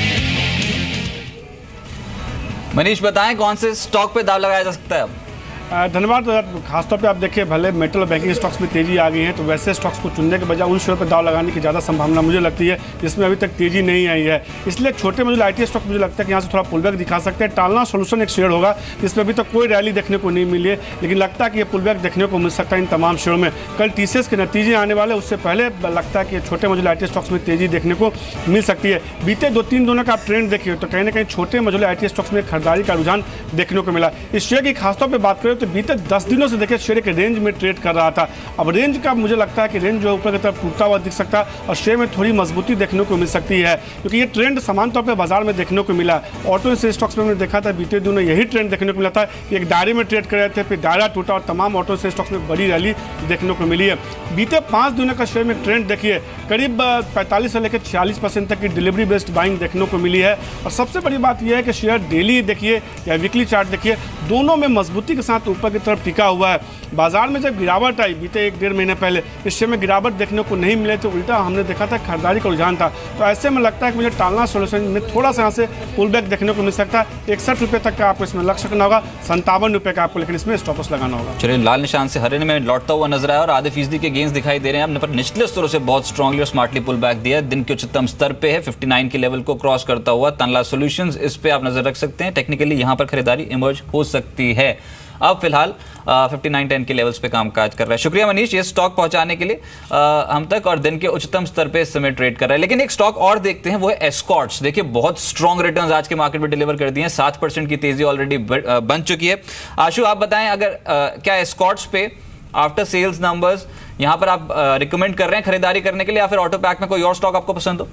मनीष बताएं कौन से स्टॉक पे दाव लगाया जा सकता है अब? धन्यवाद। खासतौर पे आप देखिए भले मेटल और बैंकिंग स्टॉक्स में तेजी आ गई है, तो वैसे स्टॉक्स को चुनने के बजाय उन शेयर पर दाव लगाने की ज़्यादा संभावना मुझे लगती है जिसमें अभी तक तेजी नहीं आई है। इसलिए छोटे मॉड्यूल आईटी स्टॉक मुझे लगता है कि यहाँ से थोड़ा पुलबैक दिखा सकते हैं। टालना सॉल्यूशन एक शेयर होगा जिसमें अभी तक कोई रैली देखने को नहीं मिली है, लेकिन लगता है कि ये पुलबैक देखने को मिल सकता है इन तमाम शेयरों में। कल टीसीएस के नतीजे आने वाले, उससे पहले लगता है कि छोटे मॉड्यूल आईटी स्टॉक्स में तेजी देखने को मिल सकती है। बीते दो तीन दिनों का आप ट्रेंड देखिए तो कहीं ना कहीं छोटे मॉड्यूल आईटी स्टॉक्स में खरीदारी का रुझान देखने को मिला। इस शेयर की खासतौर पर बात करें तो बीते दस दिनों से देखिए शेयर के रेंज में ट्रेड कर रहा था। अब रेंज का मुझे लगता है कि रेंज जो ऊपर की तरफ टूटता हुआ दिख सकता है और शेयर में थोड़ी मजबूती देखने को मिल सकती है, क्योंकि ये ट्रेंड समान तौर पर बाजार में देखने को मिला। ऑटो से स्टॉक्स में हमने देखा था बीते दिनों यही ट्रेंड देखने को मिला था कि एक दायरे में ट्रेड कर रहे थे, फिर दायरा टूटा और तमाम ऑटो से स्टॉक्स में बड़ी रैली देखने को मिली है। बीते पाँच दिनों का शेयर में ट्रेंड देखिए करीब पैंतालीस से लेकर छियालीस परसेंट तक की डिलीवरी बेस्ड बाइंग देखने को मिली है। और सबसे बड़ी बात यह है कि शेयर डेली देखिए या वीकली चार्ट देखिए, दोनों में मजबूती के साथ ऊपर की तरफ टिका हुआ है। बाजार में जब गिरावट आई बीते एक डेढ़ महीने पहले, इस शेयर में गिरावट देखने को नहीं मिले, तो उल्टा हमने देखा था खरीदारी का रुझान था। तो ऐसे में लगता है कि मुझे टालना सॉल्यूशन में थोड़ा सा यहाँ से पुल बैक देखने को मिल सकता है। इकसठ रुपये तक का आपको इसमें लक्ष्य करना होगा, संतावन रुपये का आपको लेकिन इसमें स्टॉप लॉस लगाना होगा। चलिए, लाल निशान से हरे में लौटता हुआ नजर आया और आधे फीसदी के गेंस दिखाई दे रहे हैं। पर निचले स्तरों से बहुत स्ट्रांगली और स्मार्टली पुल बैक दिया है। दिन के उच्चतम स्तर पे है, उनसठ के लेवल को क्रॉस करता हुआ तनला सॉल्यूशंस, इस पे आप नजर रख सकते हैं। टेक्निकली यहाँ पर खरीदारी इमर्ज हो सकती है। अब फिलहाल उनसठ टेन के लेवल्स पे कामकाज कर रहा है। शुक्रिया मनीष, ये स्टॉक पहुंचाने के लिए आ, हम तक, और दिन के उच्चतम स्तर पे इस समय ट्रेड कर रहा है। लेकिन एक स्टॉक और देखते हैं, वो है एस्कॉर्ट्स। देखिए बहुत स्ट्रॉन्ग रिटर्न्स आज के मार्केट में डिलीवर कर दिए हैं, सात परसेंट की तेजी ऑलरेडी बन चुकी है। आशु, आप बताएं अगर आ, क्या एस्कॉर्ट्स पे आफ्टर सेल्स नंबर्स यहां पर आप रिकमेंड कर रहे हैं खरीदारी करने के लिए, या फिर ऑटो पैक में कोई और स्टॉक आपको पसंद हो?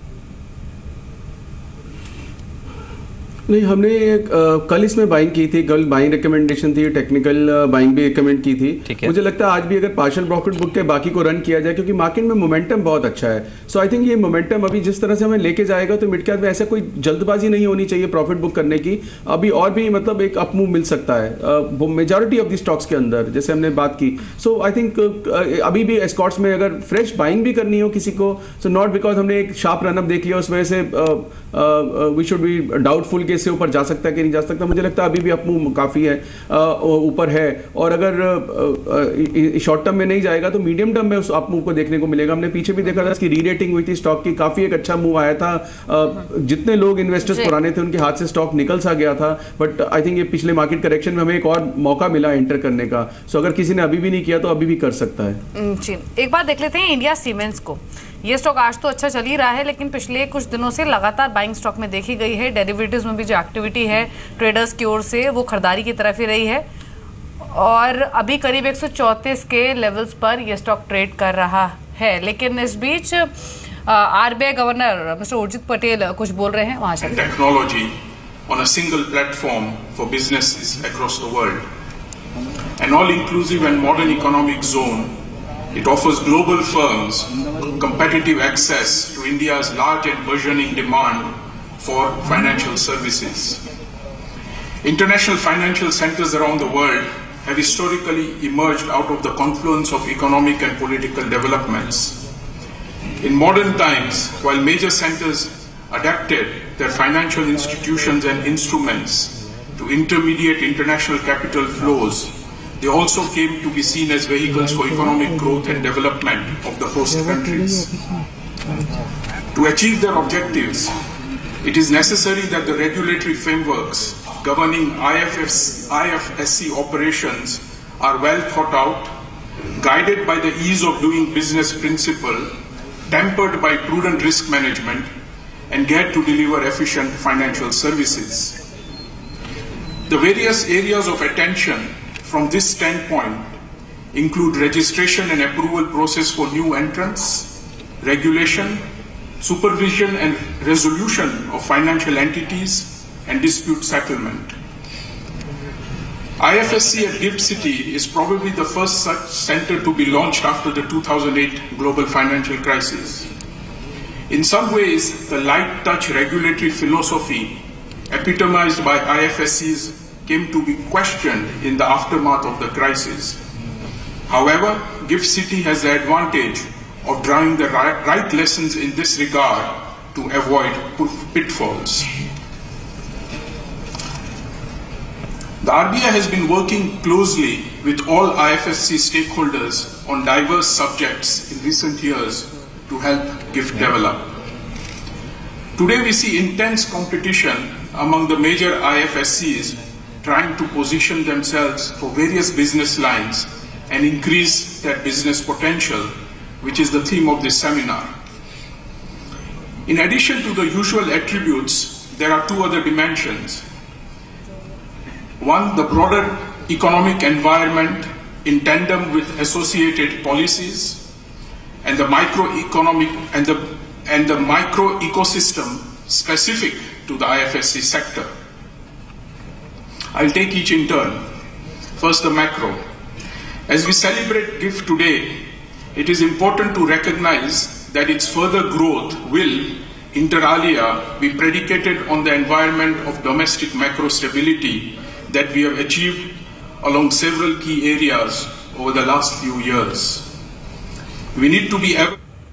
नहीं, हमने एक, आ, कल इसमें बाइंग की थी, कल बाइंग रिकमेंडेशन थी, टेक्निकल बाइंग भी रिकमेंड की थी। मुझे लगता है आज भी अगर पार्शियल प्रॉफिट बुक के बाकी को रन किया जाए, क्योंकि मार्केट में मोमेंटम बहुत अच्छा है। सो आई थिंक ये मोमेंटम अभी जिस तरह से हमें लेके जाएगा, तो मिड कैप में ऐसा कोई जल्दबाजी नहीं होनी चाहिए प्रॉफिट बुक करने की। अभी और भी मतलब एक अप मूव मिल सकता है वो मेजॉरिटी ऑफ द स्टॉक्स के अंदर, जैसे हमने बात की। सो आई थिंक अभी भी एस्कॉर्ट्स में अगर फ्रेश बाइंग भी करनी हो किसी को, सो नॉट बिकॉज हमने एक शार्प रनअप देख लिया उस वजह से वी शुड बी डाउटफुल के इससे ऊपर जा सकता है कि नहीं जा सकता। मुझे लगता है अभी भी अप मूव काफ़ी है, ऊपर है। और अगर शॉर्ट टर्म में नहीं जाएगा तो मीडियम टर्म में उस अप मूव को देखने को मिलेगा। हमने पीछे भी देखा था इसकी री रेटिंग हुई थी स्टॉक की, काफ़ी एक अच्छा मूव आया था। जितने लोग इन्वेस्टर्स पुराने थे उनके हाथ से स्टॉक निकल सा गया था, बट आई थिंक ये पिछले मार्केट करेक्शन में हमें एक और मौका मिला एंटर करने का। सो अगर किसी ने अभी भी नहीं किया तो अभी भी कर सकता है। जी, एक बार देख लेते हैं इंडिया सीमेंट्स को। ये स्टॉक आज तो अच्छा चल ही रहा है, लेकिन पिछले कुछ दिनों से लगातार बाइंग स्टॉक में देखी गई है। डेरिवेटिव्स में भी जो एक्टिविटी है ट्रेडर्स की ओर से, वो खरीदारी की तरफ ही रही है और अभी करीब एक सौ चौंतीस के लेवल्स पर यह स्टॉक ट्रेड कर रहा है। लेकिन इस बीच RBI governor mister Urjit Patel कुछ बोल रहे हैं, वहां से technology on a single platform for businesses across the world, an all inclusive and modern economic zone. It offers global firms competitive access to India's large and burgeoning demand for financial services. International financial centers around the world have historically emerged out of the confluence of economic and political developments. In modern times, while major centers adapted their financial institutions and instruments to intermediate international capital flows, they also came to be seen as vehicles for economic growth and development of the host countries. To achieve their objectives, it is necessary that the regulatory frameworks governing I F S C operations are well thought out, guided by the ease of doing business principle, tempered by prudent risk management, and geared to deliver efficient financial services. The various areas of attention from this standpoint include registration and approval process for new entrants, regulation, supervision and resolution of financial entities, and dispute settlement. I F S C at GIFT City is probably the first such center to be launched after the two thousand eight global financial crisis. In some ways, the light touch regulatory philosophy epitomized by I F S C's came to be questioned in the aftermath of the crisis. However, GIFT City has the advantage of drawing the right, right lessons in this regard to avoid pitfalls. The R B I has been working closely with all I F S C stakeholders on diverse subjects in recent years to help GIFT develop. Today we see intense competition among the major I F S Cs trying to position themselves for various business lines and increase their business potential, which is the theme of this seminar. In addition to the usual attributes, there are two other dimensions. One, the broader economic environment in tandem with associated policies, and the microeconomic and the and the micro ecosystem specific to the I F S C sector. I'll take each in turn. First, the macro. As we celebrate GIFT today, it is important to recognize that its further growth will, inter alia, be predicated on the environment of domestic macro stability that we have achieved along several key areas over the last few years. We need to be ever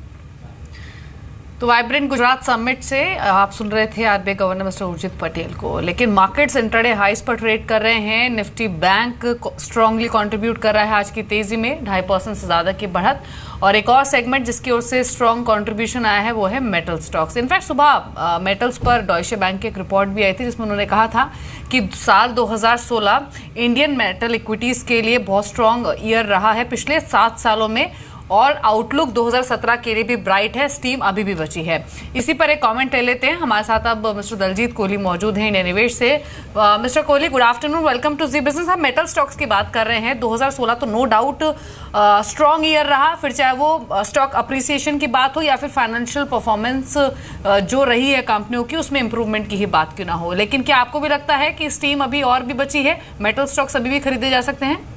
तो वाइब्रेंट गुजरात समिट से आप सुन रहे थे RBI governor mister Urjit Patel को, लेकिन मार्केट्स इंट्राडे हाइस पर ट्रेड कर रहे हैं। निफ्टी बैंक स्ट्रांगली कंट्रीब्यूट कर रहा है आज की तेजी में, ढाई परसेंट से ज्यादा की बढ़त। और एक और सेगमेंट जिसकी ओर से स्ट्रांग कंट्रीब्यूशन आया है वो है मेटल स्टॉक्स। इनफैक्ट सुबह मेटल्स पर डॉयशे बैंक की एक रिपोर्ट भी आई थी जिसमें उन्होंने कहा था कि साल दो हज़ार सोलह इंडियन मेटल इक्विटीज के लिए बहुत स्ट्रांग ईयर रहा है पिछले सात सालों में, और आउटलुक दो हज़ार सत्रह के लिए भी ब्राइट है, स्टीम अभी भी बची है। इसी पर एक कमेंट ले लेते हैं। हमारे साथ अब मिस्टर दलजीत कोहली मौजूद हैं इंडिया निवेश से। Mister Kohli, good afternoon, welcome to Zee business. हम मेटल स्टॉक्स की बात कर रहे हैं। दो हज़ार सोलह तो नो डाउट स्ट्रॉन्ग ईयर रहा, फिर चाहे वो स्टॉक अप्रिसिएशन की बात हो या फिर फाइनेंशियल परफॉर्मेंस जो रही है कंपनियों की उसमें इंप्रूवमेंट की ही बात क्यों ना हो, लेकिन क्या आपको भी लगता है कि स्टीम अभी और भी बची है, मेटल स्टॉक्स अभी भी खरीदे जा सकते हैं?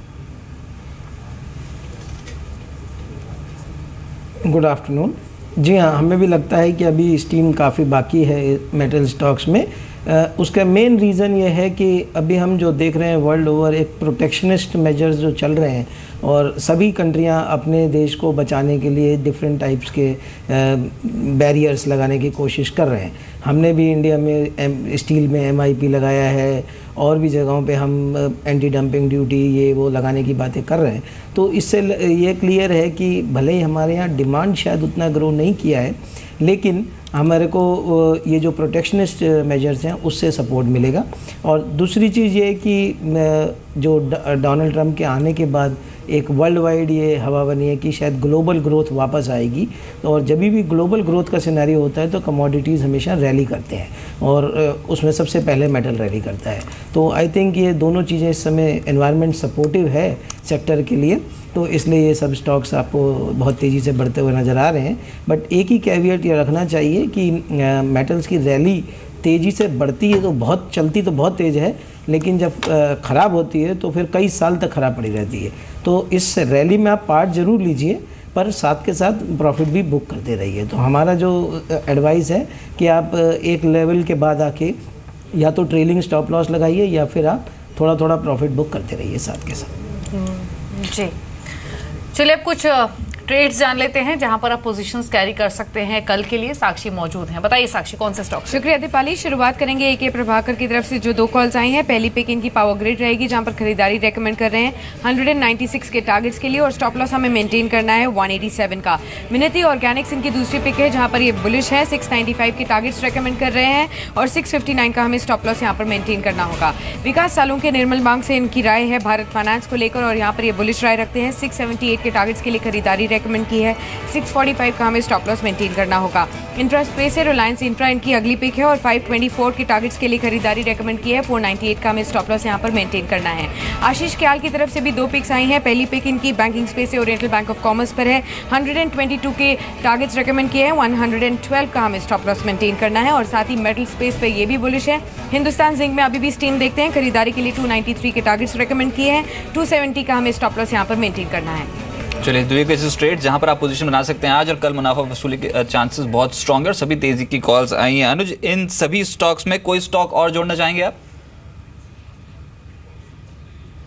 Good afternoon. जी हाँ, हमें भी लगता है कि अभी स्टीम काफ़ी बाकी है मेटल स्टॉक्स में। आ, उसका मेन रीज़न ये है कि अभी हम जो देख रहे हैं वर्ल्ड ओवर एक प्रोटेक्शनिस्ट मेजर्स जो चल रहे हैं और सभी कंट्रियां अपने देश को बचाने के लिए डिफरेंट टाइप्स के बैरियर्स लगाने की कोशिश कर रहे हैं। हमने भी इंडिया में स्टील में एम आई पी लगाया है, और भी जगहों पे हम एंटी डंपिंग ड्यूटी ये वो लगाने की बातें कर रहे हैं। तो इससे ये क्लियर है कि भले ही हमारे यहाँ डिमांड शायद उतना ग्रो नहीं किया है, लेकिन हमारे को ये जो प्रोटेक्शनिस्ट मेजर्स हैं उससे सपोर्ट मिलेगा। और दूसरी चीज़ ये कि जो डोनाल्ड ट्रंप के आने के बाद एक वर्ल्ड वाइड ये हवा बनी है कि शायद ग्लोबल ग्रोथ वापस आएगी, और जब भी ग्लोबल ग्रोथ का सिनेरियो होता है तो कमोडिटीज़ हमेशा रैली करते हैं, और उसमें सबसे पहले मेटल रैली करता है। तो आई थिंक ये दोनों चीज़ें इस समय एनवायरनमेंट सपोर्टिव है सेक्टर के लिए, तो इसलिए ये सब स्टॉक्स आपको बहुत तेज़ी से बढ़ते हुए नज़र आ रहे हैं। बट एक ही कैविएट ये रखना चाहिए कि मेटल्स की रैली तेज़ी से बढ़ती है तो बहुत चलती तो बहुत तेज़ है, लेकिन जब ख़राब होती है तो फिर कई साल तक ख़राब पड़ी रहती है। तो इस रैली में आप पार्ट ज़रूर लीजिए, पर साथ के साथ प्रॉफिट भी बुक करते रहिए। तो हमारा जो एडवाइस है कि आप एक लेवल के बाद आके या तो ट्रेलिंग स्टॉप लॉस लगाइए या फिर आप थोड़ा थोड़ा प्रॉफिट बुक करते रहिए साथ के साथ। जी चलिए, अब कुछ ट्रेड्स जान लेते हैं जहां पर आप पोजीशंस कैरी कर सकते हैं कल के लिए। साक्षी मौजूद हैं, बताइए साक्षी कौन से स्टॉक? शुक्रिया दीपाली। शुरुआत करेंगे ए के प्रभाकर की तरफ से जो दो कॉल्स आई हैं। पहली पिक इनकी पावर ग्रिड रहेगी जहां पर खरीदारी रेकमेंड कर रहे हैं एक सौ छियानवे के टारगेट्स के लिए, और स्टॉप लॉस हमें मेंटेन करना है एक सौ सत्तासी का। मिनती ऑर्गेनिक्स इनकी दूसरी पिक है जहां पर ये बुलिश है, छह सौ पचानवे के टारगेट्स रेकमेंड कर रहे हैं और छह सौ उनसठ का हमें स्टॉप लॉस यहां पर मेंटेन करना होगा। विकास सालों के निर्मल बांग से इनकी राय है भारत फाइनेंस को लेकर, और यहाँ पर ये बुलिश राय रखते हैं। छह सौ अठहत्तर के टारगेट्स के लिए खरीदारी रेकमेंड की है, छह सौ पैंतालीस का हमें स्टॉप लॉस मेंटेन करना होगा। इंफ्रा स्पेस है, रिलायंस इंफ्रा इनकी अगली पिक है और पाँच सौ चौबीस के टारगेट्स के लिए खरीदारी रेकमेंड की है, चार सौ अट्ठानवे का हमें स्टॉप लॉस यहां पर मेंटेन करना है। आशीष क्याल की तरफ से भी दो पिक्स आई हैं। पहली पिक इनकी बैंकिंग स्पेस है, ओरिएंटल बैंक ऑफ कॉमर्स पर है, एक सौ बाईस के टारगेट्स रेकमेंड किए हैं, एक सौ बारह का हमें स्टॉप लॉस मेंटेन करना है। और साथ ही मेटल स्पेस पे ये भी बुलिश है। हिंदुस्तान जिंक में अभी भी स्टीम देखते हैं, खरीदारी के लिए दो सौ तिरानवे के टारगेट्स रेकमेंड किए हैं, दो सौ सत्तर का हमें स्टॉप लॉस यहां पर मेंटेन करना है। चलिए, दुबई बेसिस ट्रेड जहां पर आप पोजीशन बना सकते हैं आज और कल मुनाफा वसूली के चांसेस बहुत स्ट्रॉन्ग है और सभी तेजी की कॉल्स आई हैं। अनुज, इन सभी स्टॉक्स में कोई स्टॉक और जोड़ना चाहेंगे आप?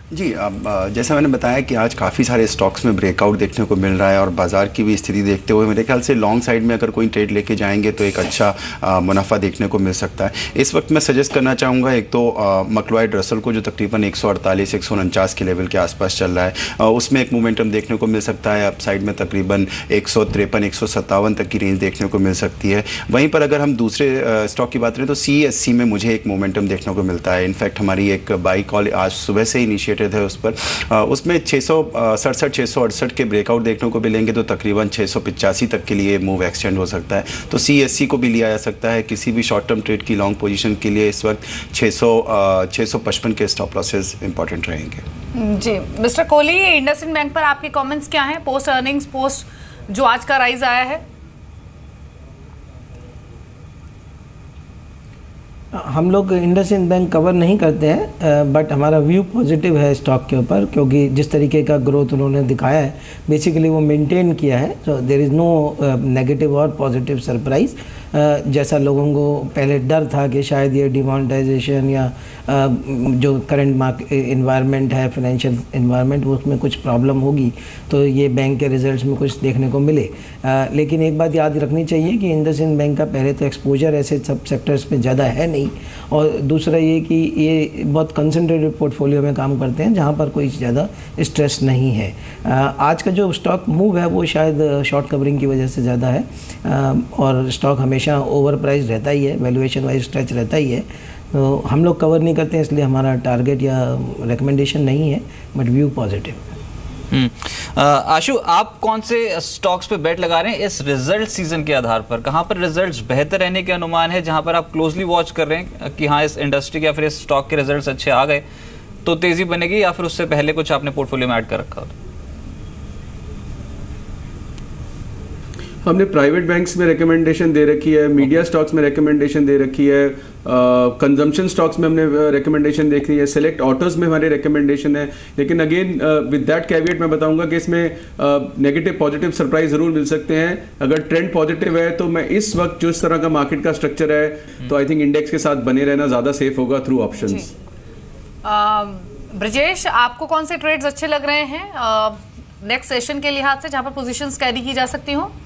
जी, अब जैसा मैंने बताया कि आज काफ़ी सारे स्टॉक्स में ब्रेकआउट देखने को मिल रहा है और बाज़ार की भी स्थिति देखते हुए मेरे ख्याल से लॉन्ग साइड में अगर कोई ट्रेड लेके जाएंगे तो एक अच्छा आ, मुनाफा देखने को मिल सकता है। इस वक्त मैं सजेस्ट करना चाहूँगा एक तो मकलॉयड रसल को जो तकरीबन एक सौ अड़तालीस एक सौ उनचास के लेवल के आसपास चल रहा है, आ, उसमें एक मोमेंटम देखने को मिल सकता है। अप साइड में तकरीबन एक सौ तिरपन एक सौ सत्तावन तक की रेंज देखने को मिल सकती है। वहीं पर अगर हम दूसरे स्टॉक की बात करें तो सी एस सी में मुझे एक मोमेंटम देखने को मिलता है। इनफैक्ट हमारी एक बाई कॉल आज सुबह से इनिशिएटेड है उस पर, आ, उसमें छः सौ सड़सठ छः सौ अड़सठ के ब्रेकआउट देखने को मिलेंगे तो तकरीबन छः सौ पिचासी तक के लिए मूव एक्सटेंड हो सकता है। तो सी एस सी को भी लिया जा सकता है किसी भी शॉर्ट टर्म ट्रेड की लॉन्ग पोजीशन के लिए। इस वक्त छः सौ छः सौ पचपन के स्टॉप लॉसेस इंपॉर्टेंट रहेंगे। जी मिस्टर कोहली, इंडसइंड बैंक पर आपके कमेंट्स क्या हैं पोस्ट अर्निंग्स, पोस्ट जो आज का राइज आया है? हम लोग इंडसइंड बैंक कवर नहीं करते हैं, बट हमारा व्यू पॉजिटिव है स्टॉक के ऊपर, क्योंकि जिस तरीके का ग्रोथ उन्होंने दिखाया है बेसिकली वो मेंटेन किया है। So there is no negative और पॉजिटिव सरप्राइज। जैसा लोगों को पहले डर था कि शायद ये डिमोनेटाइजेशन या uh, जो करंट मार्केट इन्वायरमेंट है, फाइनेंशियल इन्वायरमेंट, उसमें कुछ प्रॉब्लम होगी तो ये बैंक के रिजल्ट्स में कुछ देखने को मिले। uh, लेकिन एक बात याद रखनी चाहिए कि इंडसइंड बैंक का पहले तो एक्सपोजर ऐसे सब सेक्टर्स में ज़्यादा है नहीं, और दूसरा ये कि ये बहुत कंसंट्रेटेड पोर्टफोलियो में काम करते हैं जहाँ पर कोई ज़्यादा स्ट्रेस नहीं है। uh, आज का जो स्टॉक मूव है वो शायद शॉर्ट कवरिंग की वजह से ज़्यादा है, uh, और स्टॉक हमेशा ओवर प्राइस रहता ही है, वैल्यूएशन वाइज स्ट्रेच रहता ही है। तो हम लोग कवर नहीं करते हैं, इसलिए हमारा टारगेट या रिकमेंडेशन नहीं है, बट व्यू पॉजिटिव। आशु, आप कौन से स्टॉक्स पे बेट लगा रहे हैं इस रिजल्ट सीजन के आधार पर? कहां पर रिजल्ट्स बेहतर रहने के अनुमान है, जहां पर आप क्लोजली वॉच कर रहे हैं कि हाँ इस इंडस्ट्री के या फिर इस स्टॉक के रिजल्ट्स अच्छे आ गए तो तेजी बनेगी, या फिर उससे पहले कुछ आपने पोर्टफोलियो में ऐड कर रखा होता? हमने प्राइवेट बैंक्स में रिकमेंडेशन दे रखी है, मीडिया स्टॉक्स में रिकमेंडेशन दे रखी है, कंजम्पशन स्टॉक्स में हमने रिकमेंडेशन देख रही है, सेलेक्ट ऑटोज में हमारे रिकमेंडेशन है। लेकिन अगेन विद दैट कैविएट मैं बताऊंगा कि इसमें नेगेटिव पॉजिटिव सरप्राइज जरूर मिल सकते हैं। अगर ट्रेंड पॉजिटिव है तो मैं इस वक्त जो इस तरह का मार्केट का स्ट्रक्चर है तो आई थिंक इंडेक्स के साथ बने रहना ज़्यादा सेफ होगा थ्रू ऑप्शंस। ब्रजेश, आपको कौन से ट्रेड्स अच्छे लग रहे हैं नेक्स्ट सेशन के लिहाज से, जहां पर पोजीशंस कैरी की जा सकती हो?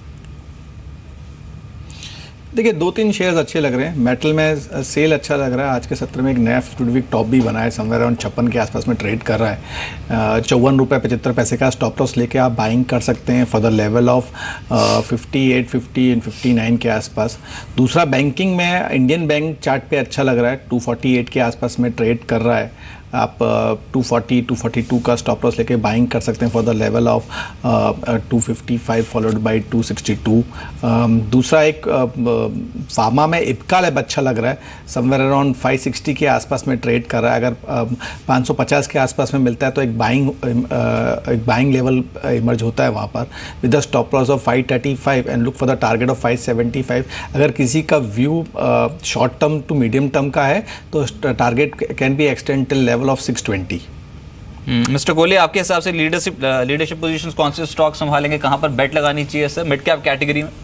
देखिए, दो तीन शेयर्स अच्छे लग रहे हैं। मेटल में सेल अच्छा लग रहा है, आज के सत्र में एक नया फिफ्टी वीक टॉप भी बना है, समवेयर अराउंड छप्पन के आसपास में ट्रेड कर रहा है। चौवन रुपये पचहत्तर पैसे का स्टॉप लॉस लेके आप बाइंग कर सकते हैं for the level of fifty eight fifty and fifty nine के आसपास। दूसरा, बैंकिंग में इंडियन बैंक चार्ट पे अच्छा लग रहा है, टू फोर्टी एट के आसपास में ट्रेड कर रहा है। आप two forty two forty two का स्टॉप लॉस लेके बाइंग कर सकते हैं for the level of two fifty five followed by two sixty two. दूसरा, एक फार्मा uh, में इपका लैब अच्छा लग रहा है, समवेयर अराउंड फाइव सिक्सटी के आसपास में ट्रेड कर रहा है। अगर uh, पाँच सौ पचास के आसपास में मिलता है तो एक बाइंग uh, एक बाइंग लेवल इमर्ज होता है वहाँ पर with the stop loss of five thirty five and look for the target of five seventy five. अगर किसी का view short term to medium term का है तो target can be extend till level of six twenty. Mister Kohli, आपके हिसाब से लीडरशिप लीडरशिप पोजीशंस कौन से स्टॉक संभालेंगे, कहां पर बेट लगानी चाहिए सर मिड कैप कैटेगरी में?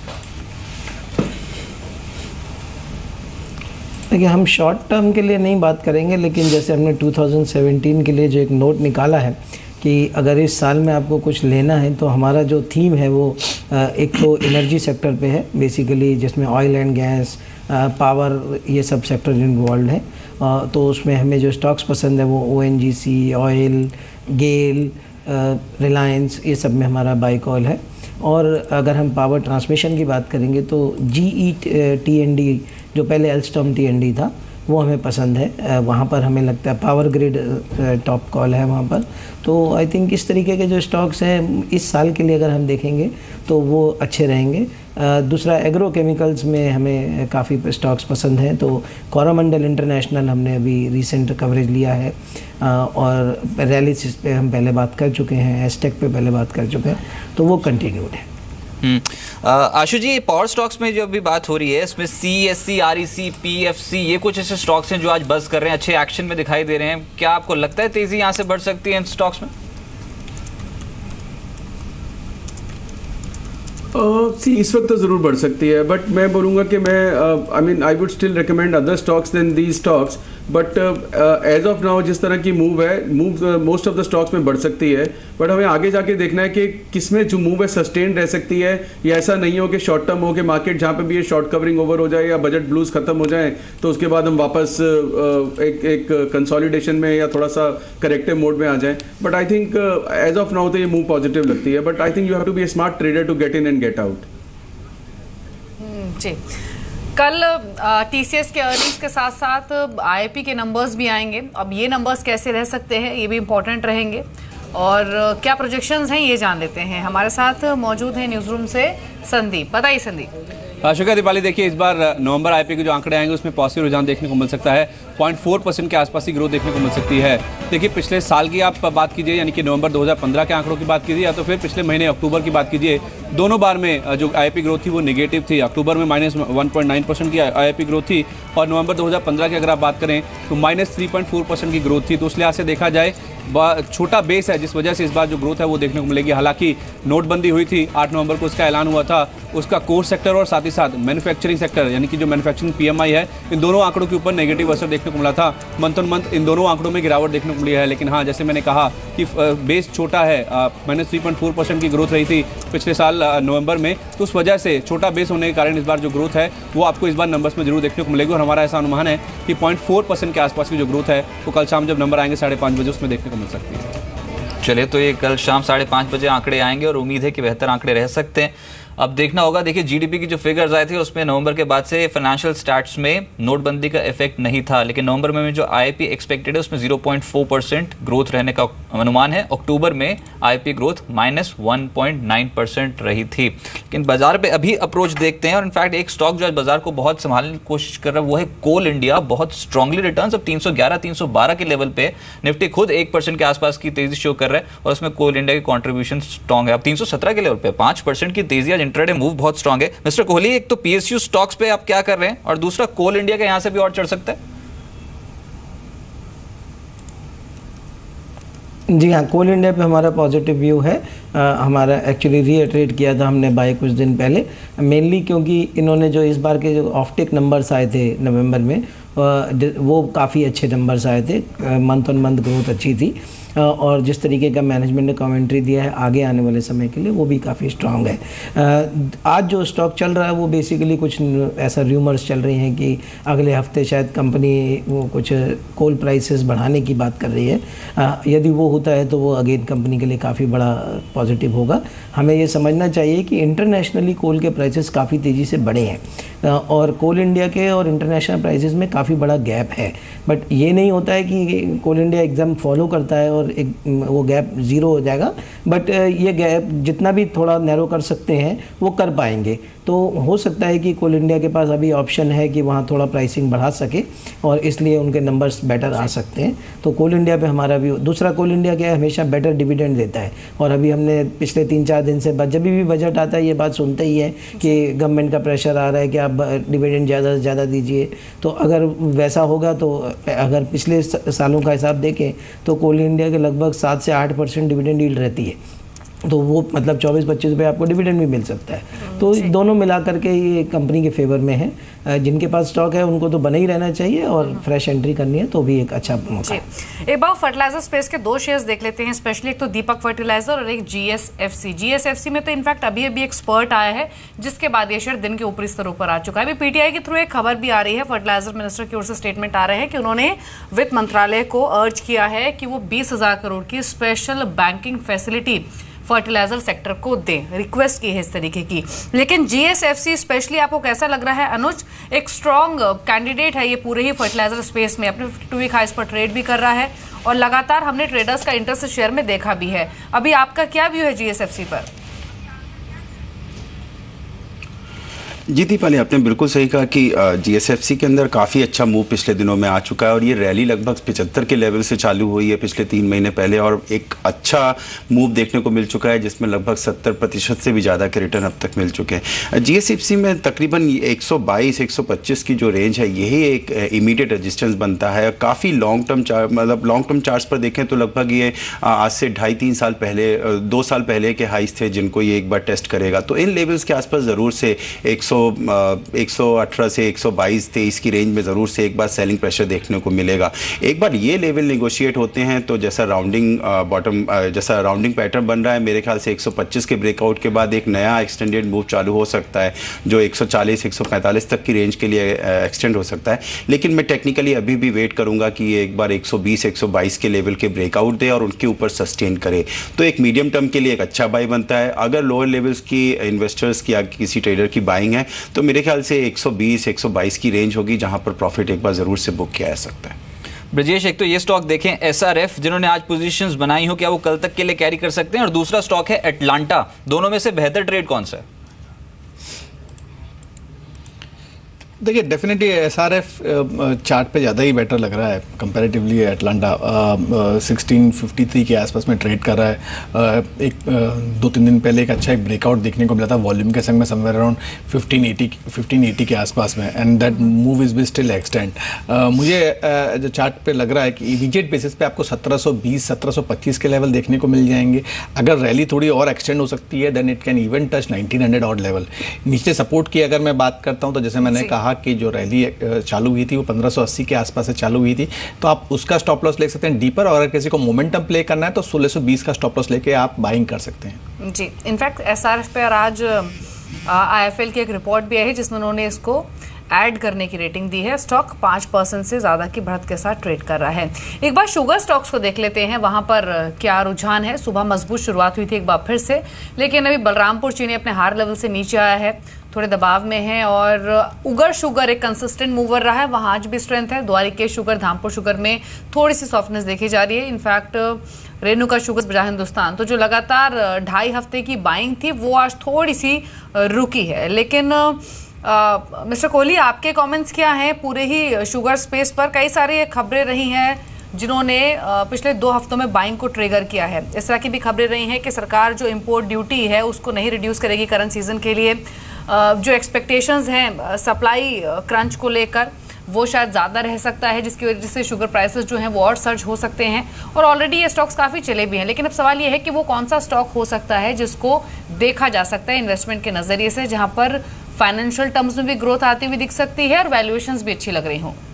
देखिए, हम शॉर्ट टर्म के लिए नहीं बात करेंगे, लेकिन जैसे हमने टू थाउजेंड सेवेंटीन के लिए जो एक नोट निकाला है कि अगर इस साल में आपको कुछ लेना है तो हमारा जो थीम है वो एक तो एनर्जी सेक्टर पे है बेसिकली, जिसमें ऑयल एंड गैस, पावर, ये सब सेक्टर इन्वॉल्व है। तो उसमें हमें जो स्टॉक्स पसंद है वो O N G C, oil, GAIL, Reliance, ये सब में हमारा बाई कॉल है। और अगर हम पावर ट्रांसमिशन की बात करेंगे तो G E T N D, जो पहले एल्स्टॉम टी एन डी था, वो हमें पसंद है। वहाँ पर हमें लगता है पावर ग्रिड टॉप कॉल है वहाँ पर। तो आई थिंक इस तरीके के जो स्टॉक्स हैं इस साल के लिए अगर हम देखेंगे तो वो अच्छे रहेंगे। दूसरा, एग्रो केमिकल्स में हमें काफ़ी स्टॉक्स पसंद हैं, तो कोरोमंडल इंटरनेशनल हमने अभी रिसेंट कवरेज लिया है, और रैलिस पे हम पहले बात कर चुके हैं, एस्टेक पे पहले बात कर चुके हैं, तो वो कंटिन्यूड है। आशु जी, पावर स्टॉक्स में जो अभी बात हो रही है इसमें C S C, R E C, P F C, ये कुछ ऐसे स्टॉक्स हैं जो आज बज़ कर रहे हैं, अच्छे एक्शन में दिखाई दे रहे हैं। क्या आपको लगता है तेजी यहाँ से बढ़ सकती है इन स्टॉक्स में? सी uh, इस वक्त तो ज़रूर बढ़ सकती है, बट मैं बोलूँगा कि मैं I mean I would still recommend other stocks than these stocks but as of now जिस तरह की मूव है, move most of the stocks में बढ़ सकती है, बट हमें आगे जाके देखना है कि किसमें जो मूव है सस्टेन रह सकती है, या ऐसा नहीं हो कि शॉर्ट टर्म हो कि मार्केट जहाँ पे भी ये शॉर्ट कवरिंग ओवर हो जाए या बजट ब्लूज खत्म हो जाए तो उसके बाद हम वापस एक एक कंसोलिडेशन में या थोड़ा सा करेक्टिव मोड में आ जाए. But I think as of now तो ये मूव पॉजिटिव लगती है, but I think you have to be a smart trader to get in and get out. जी, कल टीसीएस के अर्निंग्स के साथ साथ आईआईपी के नंबर्स भी आएंगे. अब ये नंबर्स कैसे रह सकते हैं ये भी इंपॉर्टेंट रहेंगे, और क्या प्रोजेक्शंस हैं ये जान लेते हैं. हमारे साथ मौजूद हैं न्यूज़ रूम से संदीप. बताइए संदीप. शुक्रिया दीपाली. देखिए, इस बार नवंबर आईपी के जो आंकड़े आएंगे उसमें पॉजिटिव रुझान देखने को मिल सकता है. पॉइंट फोर परसेंट के आसपास की ग्रोथ देखने को मिल सकती है. देखिए, पिछले साल की आप बात कीजिए, यानी कि नवंबर दो हज़ार पंद्रह के आंकड़ों की बात कीजिए, या तो फिर पिछले महीने अक्टूबर की बात कीजिए, दोनों बार में जो आईआईपी ग्रोथ थी वो नेगेटिव थी. अक्टूबर में minus one point nine percent की आईआईपी ग्रोथ थी, और नवंबर दो हज़ार पंद्रह की अगर आप बात करें तो minus three point four percent की ग्रोथ थी. तो उस लिहाज से देखा जाए छोटा बेस है, जिस वजह से इस बार जो ग्रोथ है वो देखने को मिलेगी. हालांकि नोटबंदी हुई थी, आठ नवंबर को इसका ऐलान हुआ था. उसका कोर सेक्टर और साथ ही साथ मैन्युफैक्चरिंग सेक्टर, यानी कि जो मैन्युफैक्चरिंग पीएमआई है, इन दोनों आंकड़ों के ऊपर नेगेटिव असर देखने को मिला था. मंथ ऑन मंथ इन दोनों आंकड़ों में गिरावट देखने को मिली है. लेकिन हाँ, जैसे मैंने कहा कि बेस छोटा है, minus three point four percent की ग्रोथ रही थी पिछले साल नवंबर में, तो उस वजह से छोटा बेस होने के कारण इस बार जो ग्रोथ है वो आपको इस बार नंबर्स में जरूर देखने को मिलेगी. और हमारा ऐसा अनुमान है कि पॉइंट फोर परसेंट के आसपास की जो ग्रोथ है वो कल शाम जब नंबर आएंगे साढ़े पाँच बजे उसमें देखने को मिल सकती है. चलिए, तो ये कल शाम साढ़े पाँच बजे आंकड़े आएंगे और उम्मीद है कि बेहतर आंकड़े रह सकते हैं. अब देखना होगा. देखिए, जीडीपी की जो फिगर्स आए थे उसमें नवंबर के बाद से फाइनेंशियल स्टैट्स में नोटबंदी का इफेक्ट नहीं था, लेकिन नवंबर में जो आईआईपी एक्सपेक्टेड है उसमें zero point four percent growth रहने का अनुमान है. अक्टूबर में IIP growth minus one point nine percent रही थी. लेकिन बाजार पे अभी अप्रोच देखते हैं, और इनफैक्ट एक स्टॉक जो आज बाजार को बहुत संभालने की कोशिश कर रहा है वो है कोल इंडिया. बहुत स्ट्रांगली रिटर्न्स अब तीन सौ ग्यारह तीन सौ बारह के लेवल पे. निफ्टी खुद एक परसेंट के आसपास की तेजी शो कर रहा है, और उसमें कोल इंडिया की कॉन्ट्रीब्यूशन स्ट्रॉन्ग है. अब तीन सौ सत्रह के लेवल पे पाँच परसेंट की तेजी. आज इंट्राडे मूव बहुत स्ट्रॉन्ग है. मिस्टर कोहली, एक तो पीएसयू स्टॉक्स पे आप क्या कर रहे हैं, और दूसरा कोल इंडिया का यहां से भी और चढ़ सकता है? जी हाँ, कोल इंडिया पे हमारा पॉजिटिव व्यू है. आ, हमारा एक्चुअली रीइटरेट किया था हमने बाय कुछ दिन पहले, मेनली क्योंकि इन्होंने जो इस बार के जो ऑफटेक नंबर्स आए थे नवंबर में, आ, वो काफ़ी अच्छे नंबर्स आए थे. मंथ ऑन मंथ ग्रोथ अच्छी थी, और जिस तरीके का मैनेजमेंट ने कमेंट्री दिया है आगे आने वाले समय के लिए वो भी काफ़ी स्ट्रांग है. आज जो स्टॉक चल रहा है वो बेसिकली कुछ ऐसा र्यूमर्स चल रही हैं कि अगले हफ्ते शायद कंपनी वो कुछ कोल प्राइसेस बढ़ाने की बात कर रही है. यदि वो होता है तो वो अगेन कंपनी के लिए काफ़ी बड़ा पॉजिटिव होगा. हमें ये समझना चाहिए कि इंटरनेशनली कोल के प्राइसेस काफ़ी तेज़ी से बढ़े हैं, और कोल इंडिया के और इंटरनेशनल प्राइसेस में काफ़ी बड़ा गैप है. बट ये नहीं होता है कि कोल इंडिया एकदम फॉलो करता है और एक वो गैप ज़ीरो हो जाएगा, बट ये गैप जितना भी थोड़ा नैरो कर सकते हैं वो कर पाएंगे. तो हो सकता है कि कोल इंडिया के पास अभी ऑप्शन है कि वहाँ थोड़ा प्राइसिंग बढ़ा सके, और इसलिए उनके नंबर्स बेटर आ सकते हैं. तो कोल इंडिया पे हमारा भी. दूसरा, कोल इंडिया क्या है, हमेशा बेटर डिविडेंड देता है, और अभी हमने पिछले तीन चार दिन से जब भी बजट आता है ये बात सुनते ही है कि गवर्नमेंट का प्रेशर आ रहा है कि आप डिविडेंड ज़्यादा से ज़्यादा दीजिए. तो अगर वैसा होगा तो अगर पिछले सालों का हिसाब देखें तो कोल इंडिया के लगभग सात से आठ परसेंट डिविडेंड यील्ड रहती है, तो वो मतलब चौबीस पच्चीस रुपये आपको डिविडेंड भी मिल सकता है. तो दोनों मिला करके ये कंपनी के फेवर में है. जिनके पास स्टॉक है उनको तो बना ही रहना चाहिए, और फ्रेश एंट्री करनी है तो भी एक अच्छा मौका है. एक बार फर्टिलाइजर स्पेस के दो शेयर्स देख लेते हैं, स्पेशली एक तो दीपक फर्टिलाइजर और एक जीएसएफसी. जीएसएफसी में तो इनफैक्ट अभी अभी एक स्पर्ट आया है, जिसके बाद ये शेयर दिन के ऊपरी स्तरों पर आ चुका है. अभी पीटीआई के थ्रू एक खबर भी आ रही है, फर्टिलाइजर मिनिस्टर की ओर से स्टेटमेंट आ रहे हैं कि उन्होंने वित्त मंत्रालय को अर्ज किया है कि वो बीस हजार करोड़ की special banking facility fertiliser sector को दे. रिक्वेस्ट की है इस तरीके की. लेकिन जीएसएफसी स्पेशली आपको कैसा लग रहा है अनुज? एक स्ट्रॉन्ग कैंडिडेट है ये पूरे ही फर्टिलाइजर स्पेस में, अपने टू वीक हाइस पर ट्रेड भी कर रहा है, और लगातार हमने ट्रेडर्स का इंटरेस्ट शेयर में देखा भी है. अभी आपका क्या व्यू है जीएसएफसी पर? जी दीपाली, आपने बिल्कुल सही कहा कि जीएसएफसी के अंदर काफ़ी अच्छा मूव पिछले दिनों में आ चुका है, और ये रैली लगभग पचहत्तर के लेवल से चालू हुई है पिछले तीन महीने पहले, और एक अच्छा मूव देखने को मिल चुका है जिसमें लगभग सत्तर प्रतिशत से भी ज़्यादा के रिटर्न अब तक मिल चुके हैं. जीएसएफसी में तकरीबन एक सौ बाईस एक सौ पच्चीस की जो रेंज है यही एक इमीडिएट रेजिस्टेंस बनता है. काफ़ी लॉन्ग टर्म चार्ट, मतलब लॉन्ग टर्म चार्ट्स पर देखें तो लगभग ये आज से ढाई तीन साल पहले, दो साल पहले के हाइस थे जिनको ये एक बार टेस्ट करेगा. तो इन लेवल्स के आसपास ज़रूर से एक सौ एक सौ अठारह से एक सौ बाईस तेईस की रेंज में ज़रूर से एक बार सेलिंग प्रेशर देखने को मिलेगा। एक बार ये लेवल नेगोशिएट होते हैं तो जैसा राउंडिंग बॉटम जैसा राउंडिंग पैटर्न बन रहा है, मेरे ख्याल से एक सौ पच्चीस के ब्रेकआउट के बाद एक नया एक्सटेंडेड मूव चालू हो सकता है जो एक सौ चालीस एक सौ पैंतालीस तक की रेंज के लिए एक्सटेंड हो सकता है। लेकिन मैं टेक्निकली अभी भी वेट करूंगा कि ये एक बार एक सौ बीस एक सौ बाईस के लेवल के ब्रेकआउट दे और उनके ऊपर सस्टेन करे, तो एक मीडियम टर्म के लिए एक अच्छा बाई बनता है। अगर लोअर लेवल्स की इन्वेस्टर्स की या किसी ट्रेडर की बाइंग है तो मेरे ख्याल से एक सौ बीस एक सौ बाईस की रेंज होगी जहां पर प्रॉफिट एक बार जरूर से बुक किया जा सकता है। ब्रजेश, एक तो ये स्टॉक देखें एसआरएफ जिन्होंने आज पोजीशंस बनाई हो, क्या वो कल तक के लिए कैरी कर सकते हैं? और दूसरा स्टॉक है एटलांटा, दोनों में से बेहतर ट्रेड कौन सा है? देखिए डेफिनेटली एसआरएफ चार्ट पे ज़्यादा ही बेटर लग रहा है comparatively. Atlanta sixteen fifty three के आसपास में ट्रेड कर रहा है। uh, एक uh, दो तीन दिन पहले एक अच्छा एक ब्रेकआउट देखने को मिला था वॉल्यूम के संग में somewhere around fifteen eighty fifteen eighty के आसपास में, and that move is be still extend. मुझे uh, जो चार्ट पे लग रहा है कि इमीडिएट बेसिस पे आपको सत्रह सौ बीस सत्रह सौ पच्चीस के लेवल देखने को मिल जाएंगे। अगर रैली थोड़ी और एक्सटेंड हो सकती है then it can even touch nineteen hundred odd level. नीचे सपोर्ट की अगर मैं बात करता हूँ तो जैसे मैंने कहा कि जो रैली चालू हुई थी वो पंद्रह सौ अस्सी के आसपास से चालू हुई थी, तो आप उसका स्टॉप लॉस ले सकते हैं डीपर, और अगर किसी को मोमेंटम प्ले करना है तो सोलह सौ बीस का स्टॉप लॉस लेके आप बाइंग कर सकते हैं। जी, इनफैक्ट एसआरएफ पे आज आईएफएल की एक रिपोर्ट भी आई है जिसमें उन्होंने इसको ऐड करने की रेटिंग दी है। स्टॉक पाँच परसेंट से ज़्यादा की बढ़त के साथ ट्रेड कर रहा है। एक बार शुगर स्टॉक्स को देख लेते हैं, वहाँ पर क्या रुझान है। सुबह मजबूत शुरुआत हुई थी एक बार फिर से, लेकिन अभी बलरामपुर चीनी अपने हार लेवल से नीचे आया है, थोड़े दबाव में है। और उगर शुगर एक कंसिस्टेंट मूवर रहा है, वहाँ आज भी स्ट्रेंथ है। द्वारिकेश शुगर, धामपुर शुगर में थोड़ी सी सॉफ्टनेस देखी जा रही है। इनफैक्ट रेणुका शुगर, बजाज हिंदुस्तान तो जो लगातार ढाई हफ्ते की बाइंग थी वो आज थोड़ी सी रुकी है। लेकिन मिस्टर कोहली, आपके कमेंट्स क्या हैं पूरे ही शुगर स्पेस पर? कई सारी खबरें रही हैं जिन्होंने पिछले दो हफ्तों में बाइंग को ट्रिगर किया है। इस तरह की भी खबरें रही हैं कि सरकार जो इंपोर्ट ड्यूटी है उसको नहीं रिड्यूस करेगी करंट सीजन के लिए। जो एक्सपेक्टेशंस हैं सप्लाई क्रंच को लेकर वो शायद ज़्यादा रह सकता है, जिसकी वजह से शुगर प्राइसेस जो हैं वो और सर्ज हो सकते हैं। और ऑलरेडी ये स्टॉक्स काफ़ी चले भी हैं, लेकिन अब सवाल ये है कि वो कौन सा स्टॉक हो सकता है जिसको देखा जा सकता है इन्वेस्टमेंट के नज़रिए से, जहाँ पर फाइनेंशियल टर्म्स में भी ग्रोथ आती हुई दिख सकती है और वैल्यूएशंस भी अच्छी लग रही हों।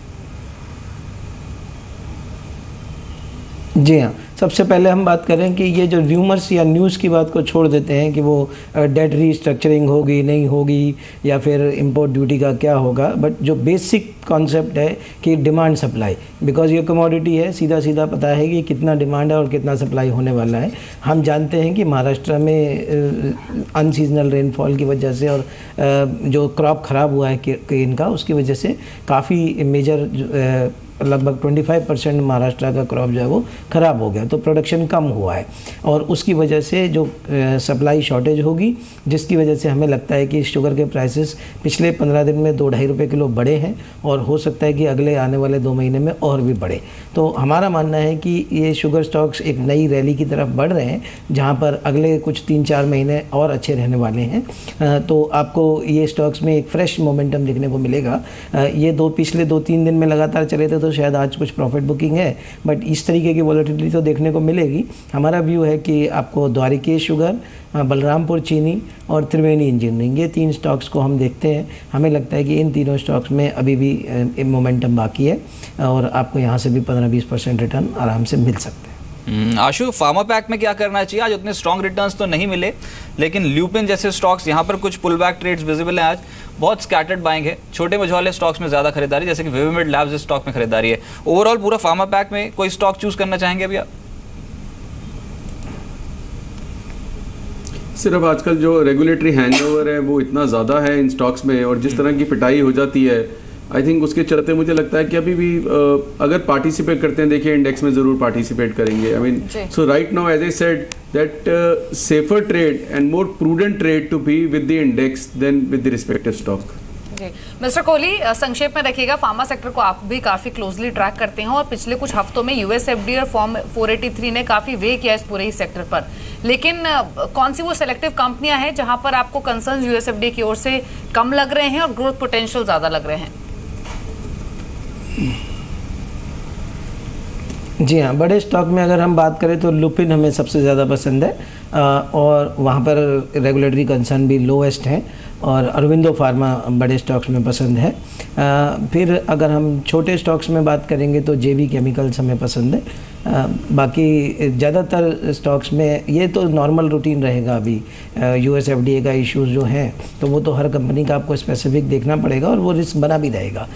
जी हाँ, सबसे पहले हम बात करें कि ये जो र्यूमर्स या न्यूज़ की बात को छोड़ देते हैं कि वो डेट रीस्ट्रक्चरिंग होगी नहीं होगी या फिर इंपोर्ट ड्यूटी का क्या होगा, बट जो बेसिक कॉन्सेप्ट है कि डिमांड सप्लाई, बिकॉज ये कमोडिटी है, सीधा सीधा पता है कि कितना डिमांड है और कितना सप्लाई होने वाला है। हम जानते हैं कि महाराष्ट्र में अनसीजनल रेनफॉल की वजह से और जो क्रॉप ख़राब हुआ है कि इनका, उसकी वजह से काफ़ी मेजर लगभग पच्चीस परसेंट महाराष्ट्र का क्रॉप जो है वो ख़राब हो गया, तो प्रोडक्शन कम हुआ है और उसकी वजह से जो सप्लाई शॉर्टेज होगी, जिसकी वजह से हमें लगता है कि शुगर के प्राइसेस पिछले पंद्रह दिन में दो ढाई रुपये किलो बढ़े हैं और हो सकता है कि अगले आने वाले दो महीने में और भी बढ़े। तो हमारा मानना है कि ये शुगर स्टॉक्स एक नई रैली की तरफ बढ़ रहे हैं, जहाँ पर अगले कुछ तीन चार महीने और अच्छे रहने वाले हैं। तो आपको ये स्टॉक्स में एक फ्रेश मोमेंटम देखने को मिलेगा। ये दो पिछले दो तीन दिन में लगातार चले थे तो शायद आज कुछ प्रॉफिट बुकिंग है, बट इस तरीके की वॉलेटिलिटी तो देखने को मिलेगी। हमारा व्यू है कि आपको द्वारिकेश शुगर, बलरामपुर चीनी और त्रिवेणी इंजीनियरिंग, ये तीन स्टॉक्स को हम देखते हैं। हमें लगता है कि इन तीनों स्टॉक्स में अभी भी मोमेंटम बाकी है और आपको यहाँ से भी पंद्रह बीस परसेंट रिटर्न आराम से मिल सकते हैं। आशु, फार्मा पैक में क्या करना चाहिए? आज उतने स्ट्रॉन्ग रिटर्न्स तो नहीं मिले, लेकिन ल्यूपिन जैसे स्टॉक्स, यहाँ पर कुछ पुल बैक ट्रेड्स विजिबल हैं। आज बहुत स्कैटर्ड बाइंग है, छोटे मझौले स्टॉक्स में ज़्यादा खरीदारी, जैसे कि विविमेड लैब्स इस स्टॉक में खरीदारी है। ओवरऑल पूरा फार्मा पैक में कोई स्टॉक चूज करना चाहेंगे अभी आप? सिर्फ आजकल जो रेगुलेटरी हैंगओवर है वो इतना ज़्यादा है इन स्टॉक्स में, और जिस तरह की पिटाई हो जाती है, आई थिंक उसके चलते मुझे लगता है कि अभी भी uh, अगर पार्टिसिपेट करते हैं, देखिए इंडेक्स में ज़रूर पार्टिसिपेट करेंगे। I mean so right now as I said that safer trade and more prudent trade to be with the index then with the respective stock. Mister Kohli, संक्षेप में रखिएगा, फार्मा सेक्टर को आप भी काफी क्लोजली ट्रैक करते हैं और पिछले कुछ हफ्तों में यूएसएफडी और फॉर्म फोर एटी थ्री ने काफी वे किया इस पूरे ही सेक्टर पर, लेकिन कौन सी वो सेलेक्टिव कंपनियां हैं जहां पर आपको कंसर्न्स यूएसएफडी की ओर से कम लग रहे हैं और ग्रोथ पोटेंशियल ज्यादा लग रहे हैं? जी हाँ, बड़े स्टॉक में अगर हम बात करें तो लुपिन हमें सबसे ज़्यादा पसंद है आ, और वहाँ पर रेगुलेटरी कंसर्न भी लोएस्ट हैं, और अरविंदो फार्मा बड़े स्टॉक्स में पसंद है। आ, फिर अगर हम छोटे स्टॉक्स में बात करेंगे तो जेबी केमिकल्स हमें पसंद है। आ, बाकी ज़्यादातर स्टॉक्स में ये तो नॉर्मल रूटीन रहेगा। अभी यूएस एफडीए का इश्यूज जो हैं तो वो तो हर कंपनी का आपको स्पेसिफिक देखना पड़ेगा और वो रिस्क बना भी रहेगा।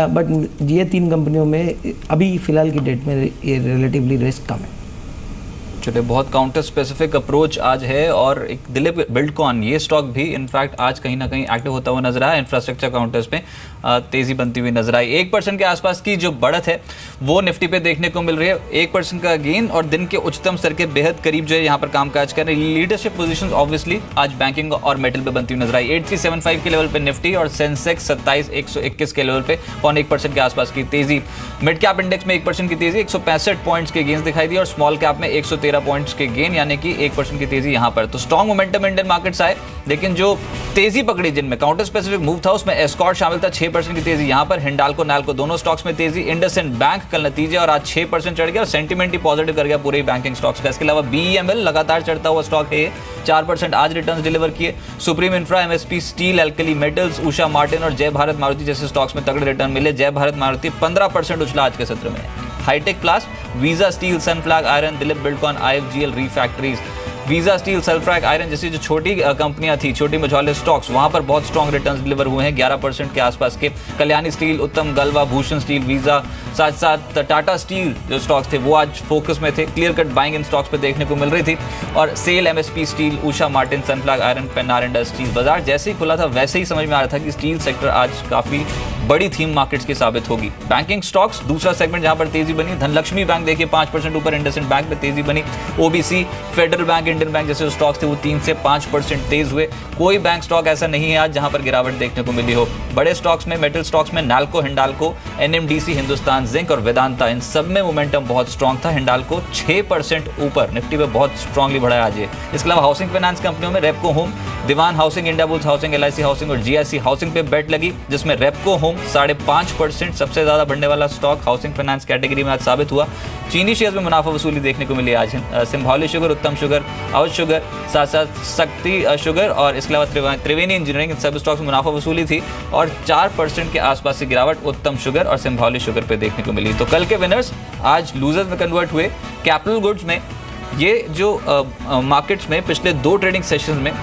बट ये तीन कंपनियों में अभी फ़िलहाल की डेट में ये रिलेटिवली रिस्क कम है। चलिए, बहुत काउंटर स्पेसिफिक अप्रोच आज है। और एक दिलीप बिल्डकॉन, ये स्टॉक भी इनफैक्ट आज कहीं ना कहीं एक्टिव होता हुआ नजर आया। इंफ्रास्ट्रक्चर काउंटर्स पे तेजी बनती हुई नजर आई। एक परसेंट के आसपास की जो बढ़त है वो निफ्टी पे देखने को मिल रही है। एक परसेंट का गेन और दिन के उच्चतम स्तर के बेहद करीब जो है यहाँ पर कामकाज कर रहे हैं। लीडरशिप पोजीशंस ऑब्वियसली आज बैंकिंग और मेटल पे बनती हुई नजर आई। एट थ्री सेवन फाइव के लेवल पे निफ्टी और सेंसेक्स सत्ताईस एक सौ इक्कीस के लेवल पे पौन एक परसेंट के आसपास की तेजी। मिड कैप इंडेक्स में एक परसेंट की तेजी, एक सौ पैंसठ पॉइंट्स के गेंस दिखाई दी और स्मॉल कैप में एक सौ तेरह पॉइंट्स के गेन, यानी कि एक परसेंट की तेजी यहाँ पर। तो स्ट्रॉन्ग मोमेंटम इंडियन मार्केट्स आए, लेकिन जो तेजी पकड़ी जिनमें काउंटर स्पेसिफिक मूव था उसमें एस्कॉर्ट शामिल था, छह परसेंट की तेजी यहाँ पर। हिंडाल्को नाल्को दोनों स्टॉक्स में तेजी। इंडसइंड बैंक कल नतीजे और आज छह परसेंट चढ़ गया और सेंटीमेंट ही पॉजिटिव कर गया पूरे बैंकिंग स्टॉक्स का। इसके अलावा बीईएमएल लगातार चढ़ता हुआ स्टॉक है, चार परसेंट आज रिटर्न्स डिलीवर किए। Supreme Infra, MSP Steel, Alkali Metals, Usha Martin और जय भारत मारुति जैसे स्टॉक्स में तगड़े रिटर्न मिले। जय भारत मारुति पंद्रह परसेंट उछला आज के सत्र में। Hitech Plast, Visa Steel, Sunflag Iron, Dilip Buildcon, IFGL, Refractories, Visa Steel, Sunflag Iron जैसी जो छोटी कंपनियां थी, छोटी मझौले स्टॉक्स, वहां पर बहुत स्ट्रॉन्ग रिटर्न्स डिलीवर हुए हैं, ग्यारह परसेंट के आसपास के। कल्याणी स्टील, उत्तम गलवा, भूषण स्टील, वीजा, साथ साथ टाटा स्टील जो स्टॉक्स थे वो आज फोकस में थे। क्लियर कट बाइंग इन स्टॉक्स पे देखने को मिल रही थी। और SAIL, MSP Steel, Usha Martin, Sunflag Iron, Pennar Industries. बाजार जैसे ही खुला था वैसे ही समझ में आ रहा था कि स्टील सेक्टर आज काफी बड़ी थीम मार्केट्स की साबित होगी। बैंकिंग स्टॉक्स दूसरा सेगमेंट जहां पर तेजी बनी। धनलक्ष्मी बैंक देखिए पांच परसेंट ऊपर, इंडसइंड बैंक में तेजी बनी। OBC, Federal Bank, Indian Bank जैसे स्टॉक्स थे वो तीन से पांच परसेंट तेज हुए। कोई बैंक स्टॉक ऐसा नहीं है आज जहां पर गिरावट देखने को मिली हो। बड़े स्टॉक्स में, मेटल स्टॉक्स में NALCO, Hindalco, NMDC, Hindustan Zinc और वेदांता, इन सब में मोमेंटम बहुत स्ट्रॉन्ग था। हिंडाल्को छह परसेंट ऊपर, निफ्टी पे बहुत स्ट्रांगली बढ़ा है आज ये। इसके अलावा हाउसिंग फाइनेंस कंपनियों में Repco Home, Dewan housing, Indiabulls housing, LIC housing और जीआईसी हाउसिंग पे बेट लगी, जिसमें रेपको होम साढ़े पांच परसेंट सबसे ज्यादा बढ़ने वाला स्टॉक हाउसिंग फाइनेंस कैटेगरी में आज साबित हुआ। चीनी शेयर्स में मुनाफा वसूली देखने को मिली आज। सिंभावली शुगर, उत्तम शुगर, आउट शुगर, साथ साथ शक्ति शुगर और इसके अलावा त्रिवेणी इंजीनियरिंग, इन सब स्टॉक्स में मुनाफा वसूली थी और चार परसेंट के आसपास की गिरावट उत्तम शुगर और सिंभावली शुगर पे देखने को मिली। तो कल के विनर्स आज लूजर्स में कन्वर्ट हुए। कैपिटल गुड्स में ये जो मार्केट्स में पिछले दो ट्रेडिंग सेशंस में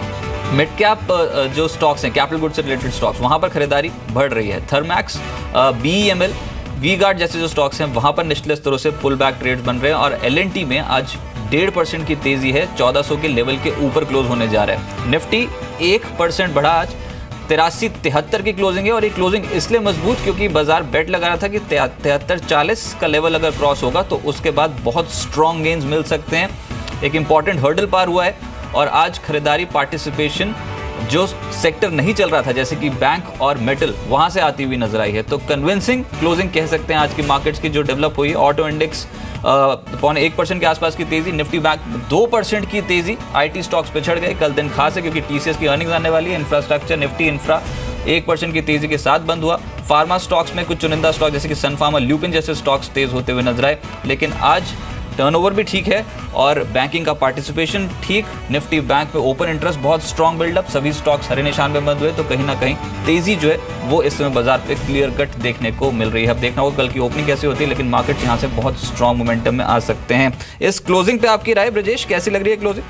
मिड कैप जो स्टॉक्स हैं, कैपिटल गुड्स से रिलेटेड स्टॉक्स, वहां पर खरीदारी बढ़ रही है। थर्मैक्स, बीईएमएल, वी गार्ड जैसे जो स्टॉक्स हैं वहां पर निचले स्तरों से पुल बैक ट्रेड्स बन रहे हैं और एलएनटी में आज डेढ़ परसेंट की तेजी है, चौदह सौ के लेवल के ऊपर क्लोज होने जा रहा है। निफ्टी एक परसेंट बढ़ा आज, तिरासी तिहत्तर की क्लोजिंग है और ये क्लोजिंग इसलिए मजबूत क्योंकि बाजार बेट लगा रहा था कि तिहत्तर चालीस का लेवल अगर क्रॉस होगा तो उसके बाद बहुत स्ट्रॉन्ग गेन्स मिल सकते हैं। एक इंपॉर्टेंट हर्डल पार हुआ है और आज खरीदारी पार्टिसिपेशन जो सेक्टर नहीं चल रहा था जैसे कि बैंक और मेटल, वहां से आती हुई नजर आई है। तो कन्विंसिंग क्लोजिंग कह सकते हैं आज की मार्केट्स की जो डेवलप हुई। ऑटो इंडेक्स पौने एक परसेंट के आसपास की तेजी, निफ्टी बैंक दो परसेंट की तेजी। आईटी स्टॉक्स पिछड़ गए, कल दिन खास है क्योंकि टीसीएस की अर्निंग्स आने वाली है। इंफ्रास्ट्रक्चर, निफ्टी इंफ्रा एक परसेंट की तेजी के साथ बंद हुआ। फार्मा स्टॉक्स में कुछ चुनिंदा स्टॉक जैसे कि सन फार्मा, ल्यूपिन जैसे स्टॉक्स तेज होते हुए नजर आए, लेकिन आज टर्नओवर भी ठीक है और बैंकिंग का पार्टिसिपेशन ठीक। निफ्टी बैंक में ओपन इंटरेस्ट बहुत स्ट्रॉन्ग बिल्डअप, सभी स्टॉक्स हरे निशान में बंद हुए, तो कहीं ना कहीं तेजी जो है वो इस समय बाजार पे क्लियर कट देखने को मिल रही है। अब देखना होगा कल की ओपनिंग कैसी होती है, लेकिन मार्केट यहाँ से बहुत स्ट्रॉन्ग मोमेंटम में आ सकते हैं। इस क्लोजिंग पे आपकी राय ब्रजेश, कैसी लग रही है क्लोजिंग?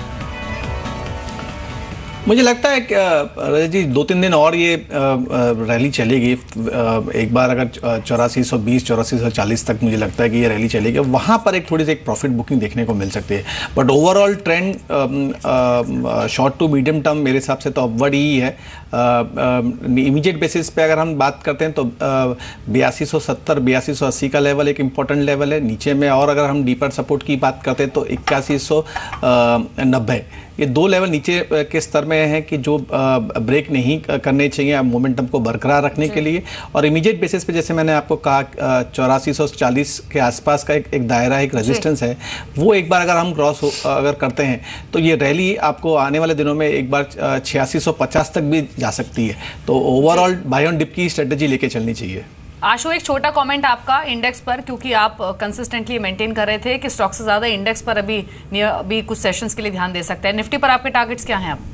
मुझे लगता है कि रजत जी दो तीन दिन और ये रैली चलेगी। एक बार अगर चौरासी सौ बीस चौरासी सौ चालीस तक मुझे लगता है कि ये रैली चलेगी, वहाँ पर एक थोड़ी सी एक प्रॉफिट बुकिंग देखने को मिल सकती है। But overall trend short to medium term मेरे हिसाब से तो अपवर्ड ही है। इमीडिएट बेसिस पे अगर हम बात करते हैं तो बयासी सौ सत्तर बयासी सौ अस्सी का लेवल एक इम्पॉर्टेंट लेवल है नीचे में, और अगर हम डीपर सपोर्ट की बात करते हैं तो इक्यासी सौ नब्बे, ये दो लेवल नीचे के स्तर में है कि जो ब्रेक नहीं करने चाहिए मोमेंटम को बरकरार रखने के लिए। और इमीडिएट बेसिस पे जैसे मैंने आपको कहा चौरासी सौ चालीस के आसपास का एक, एक दायरा, एक रेजिस्टेंस है, वो एक बार अगर हम क्रॉस अगर करते हैं तो ये रैली आपको आने वाले दिनों में एक बार छियासी सौ पचास तक भी जा सकती है। तो ओवरऑल बाय ऑन डिप की स्ट्रेटेजी लेके चलनी चाहिए। आशु, एक छोटा कमेंट आपका इंडेक्स पर, क्योंकि आप कंसिस्टेंटली मेंटेन कर रहे थे कि स्टॉक से ज्यादा इंडेक्स पर अभी अभी कुछ सेशंस के लिए ध्यान दे सकते हैं। निफ्टी पर आपके टारगेट्स क्या हैं? आप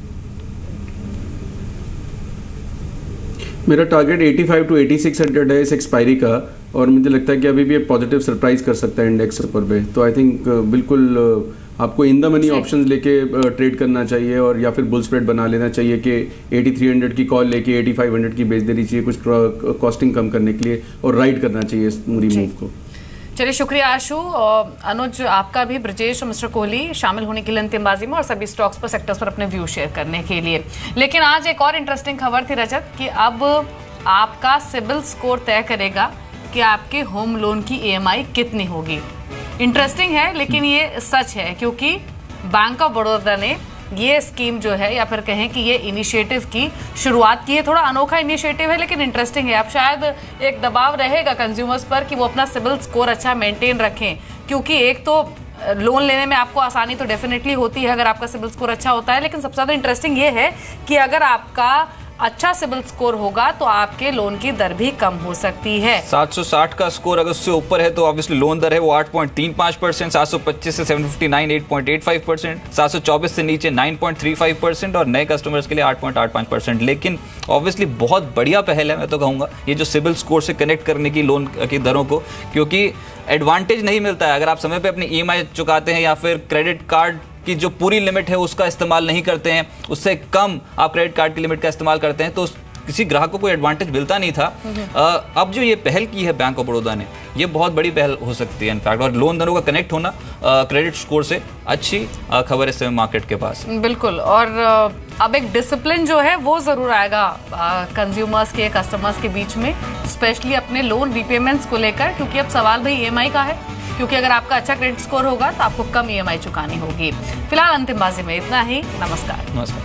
मेरा टारगेट पचासी टू छियासी हंड्रेड है इस एक्सपायरी का, और मुझे लगता है कि अभी भी एक पॉजिटिव सरप्राइज कर सकता है इंडेक्स ऊपर पे। तो आई थिंक बिल्कुल आपको इन द मनी ऑप्शंस लेके ट्रेड करना चाहिए, और या फिर बुल स्प्रेड बना लेना चाहिए कि तिरासी सौ की कॉल लेके पचासी सौ की बेच देनी चाहिए कुछ कॉस्टिंग कम करने के लिए, और राइड करना चाहिए इस पूरी मूव को। चलिए, शुक्रिया आशु। और अनुज, आपका भी, ब्रजेश और मिस्टर कोहली शामिल होने के लिए अंतिमबाजी में, और सभी स्टॉक्स पर, सेक्टर्स पर अपने व्यू शेयर करने के लिए। लेकिन आज एक और इंटरेस्टिंग खबर थी रजत, कि अब आपका सिबिल स्कोर तय करेगा कि आपके होम लोन की ईएमआई कितनी होगी। इंटरेस्टिंग है, लेकिन ये सच है, क्योंकि बैंक ऑफ बड़ौदा ने ये स्कीम जो है, या फिर कहें कि ये इनिशिएटिव की शुरुआत की है। थोड़ा अनोखा इनिशिएटिव है, लेकिन इंटरेस्टिंग है। अब शायद एक दबाव रहेगा कंज्यूमर्स पर कि वो अपना सिबिल स्कोर अच्छा मेंटेन रखें, क्योंकि एक तो लोन लेने में आपको आसानी तो डेफिनेटली होती है अगर आपका सिबिल स्कोर अच्छा होता है, लेकिन सबसे ज्यादा इंटरेस्टिंग ये है कि अगर आपका अच्छा सिबिल स्कोर होगा तो आपके लोन की दर भी कम हो सकती है। सात सौ साठ का स्कोर अगर उससे ऊपर है तो ऑब्वियसली लोन दर है वो आठ पॉइंट तीन पाँच परसेंट, सात सौ पच्चीस से सात सौ उनसठ आठ पॉइंट आठ पाँच परसेंट, सात सौ चौबीस से नीचे नौ पॉइंट तीन पाँच परसेंट, और नए कस्टमर्स के लिए आठ पॉइंट आठ पाँच परसेंट। लेकिन ऑब्वियसली बहुत बढ़िया पहल है, मैं तो कहूँगा, ये जो सिबिल स्कोर से कनेक्ट करने की लोन की दरों को, क्योंकि एडवांटेज नहीं मिलता है अगर आप समय पे अपनी ईएमआई चुकाते हैं, या फिर क्रेडिट कार्ड की जो पूरी लिमिट है उसका इस्तेमाल नहीं करते हैं, उससे कम आप क्रेडिट कार्ड की लिमिट का इस्तेमाल करते हैं, तो किसी ग्राहक को कोई एडवांटेज मिलता नहीं था। आ, अब जो ये पहल की है बैंक ऑफ बड़ौदा ने, ये बहुत बड़ी पहल हो सकती है इनफैक्ट, और लोन दरों का कनेक्ट होना क्रेडिट स्कोर से अच्छी खबर है इस समय मार्केट के पास। बिल्कुल, और अब एक डिसिप्लिन जो है वो जरूर आएगा कंज्यूमर्स के, कस्टमर्स के बीच में, स्पेशली अपने लोन रीपेमेंट्स को लेकर, क्योंकि अब सवाल भाई ईएमआई का है, क्योंकि अगर आपका अच्छा क्रेडिट स्कोर होगा तो आपको कम ईएमआई चुकानी होगी। फिलहाल अंतिम बाजी में इतना ही। नमस्कार। नमस्कार।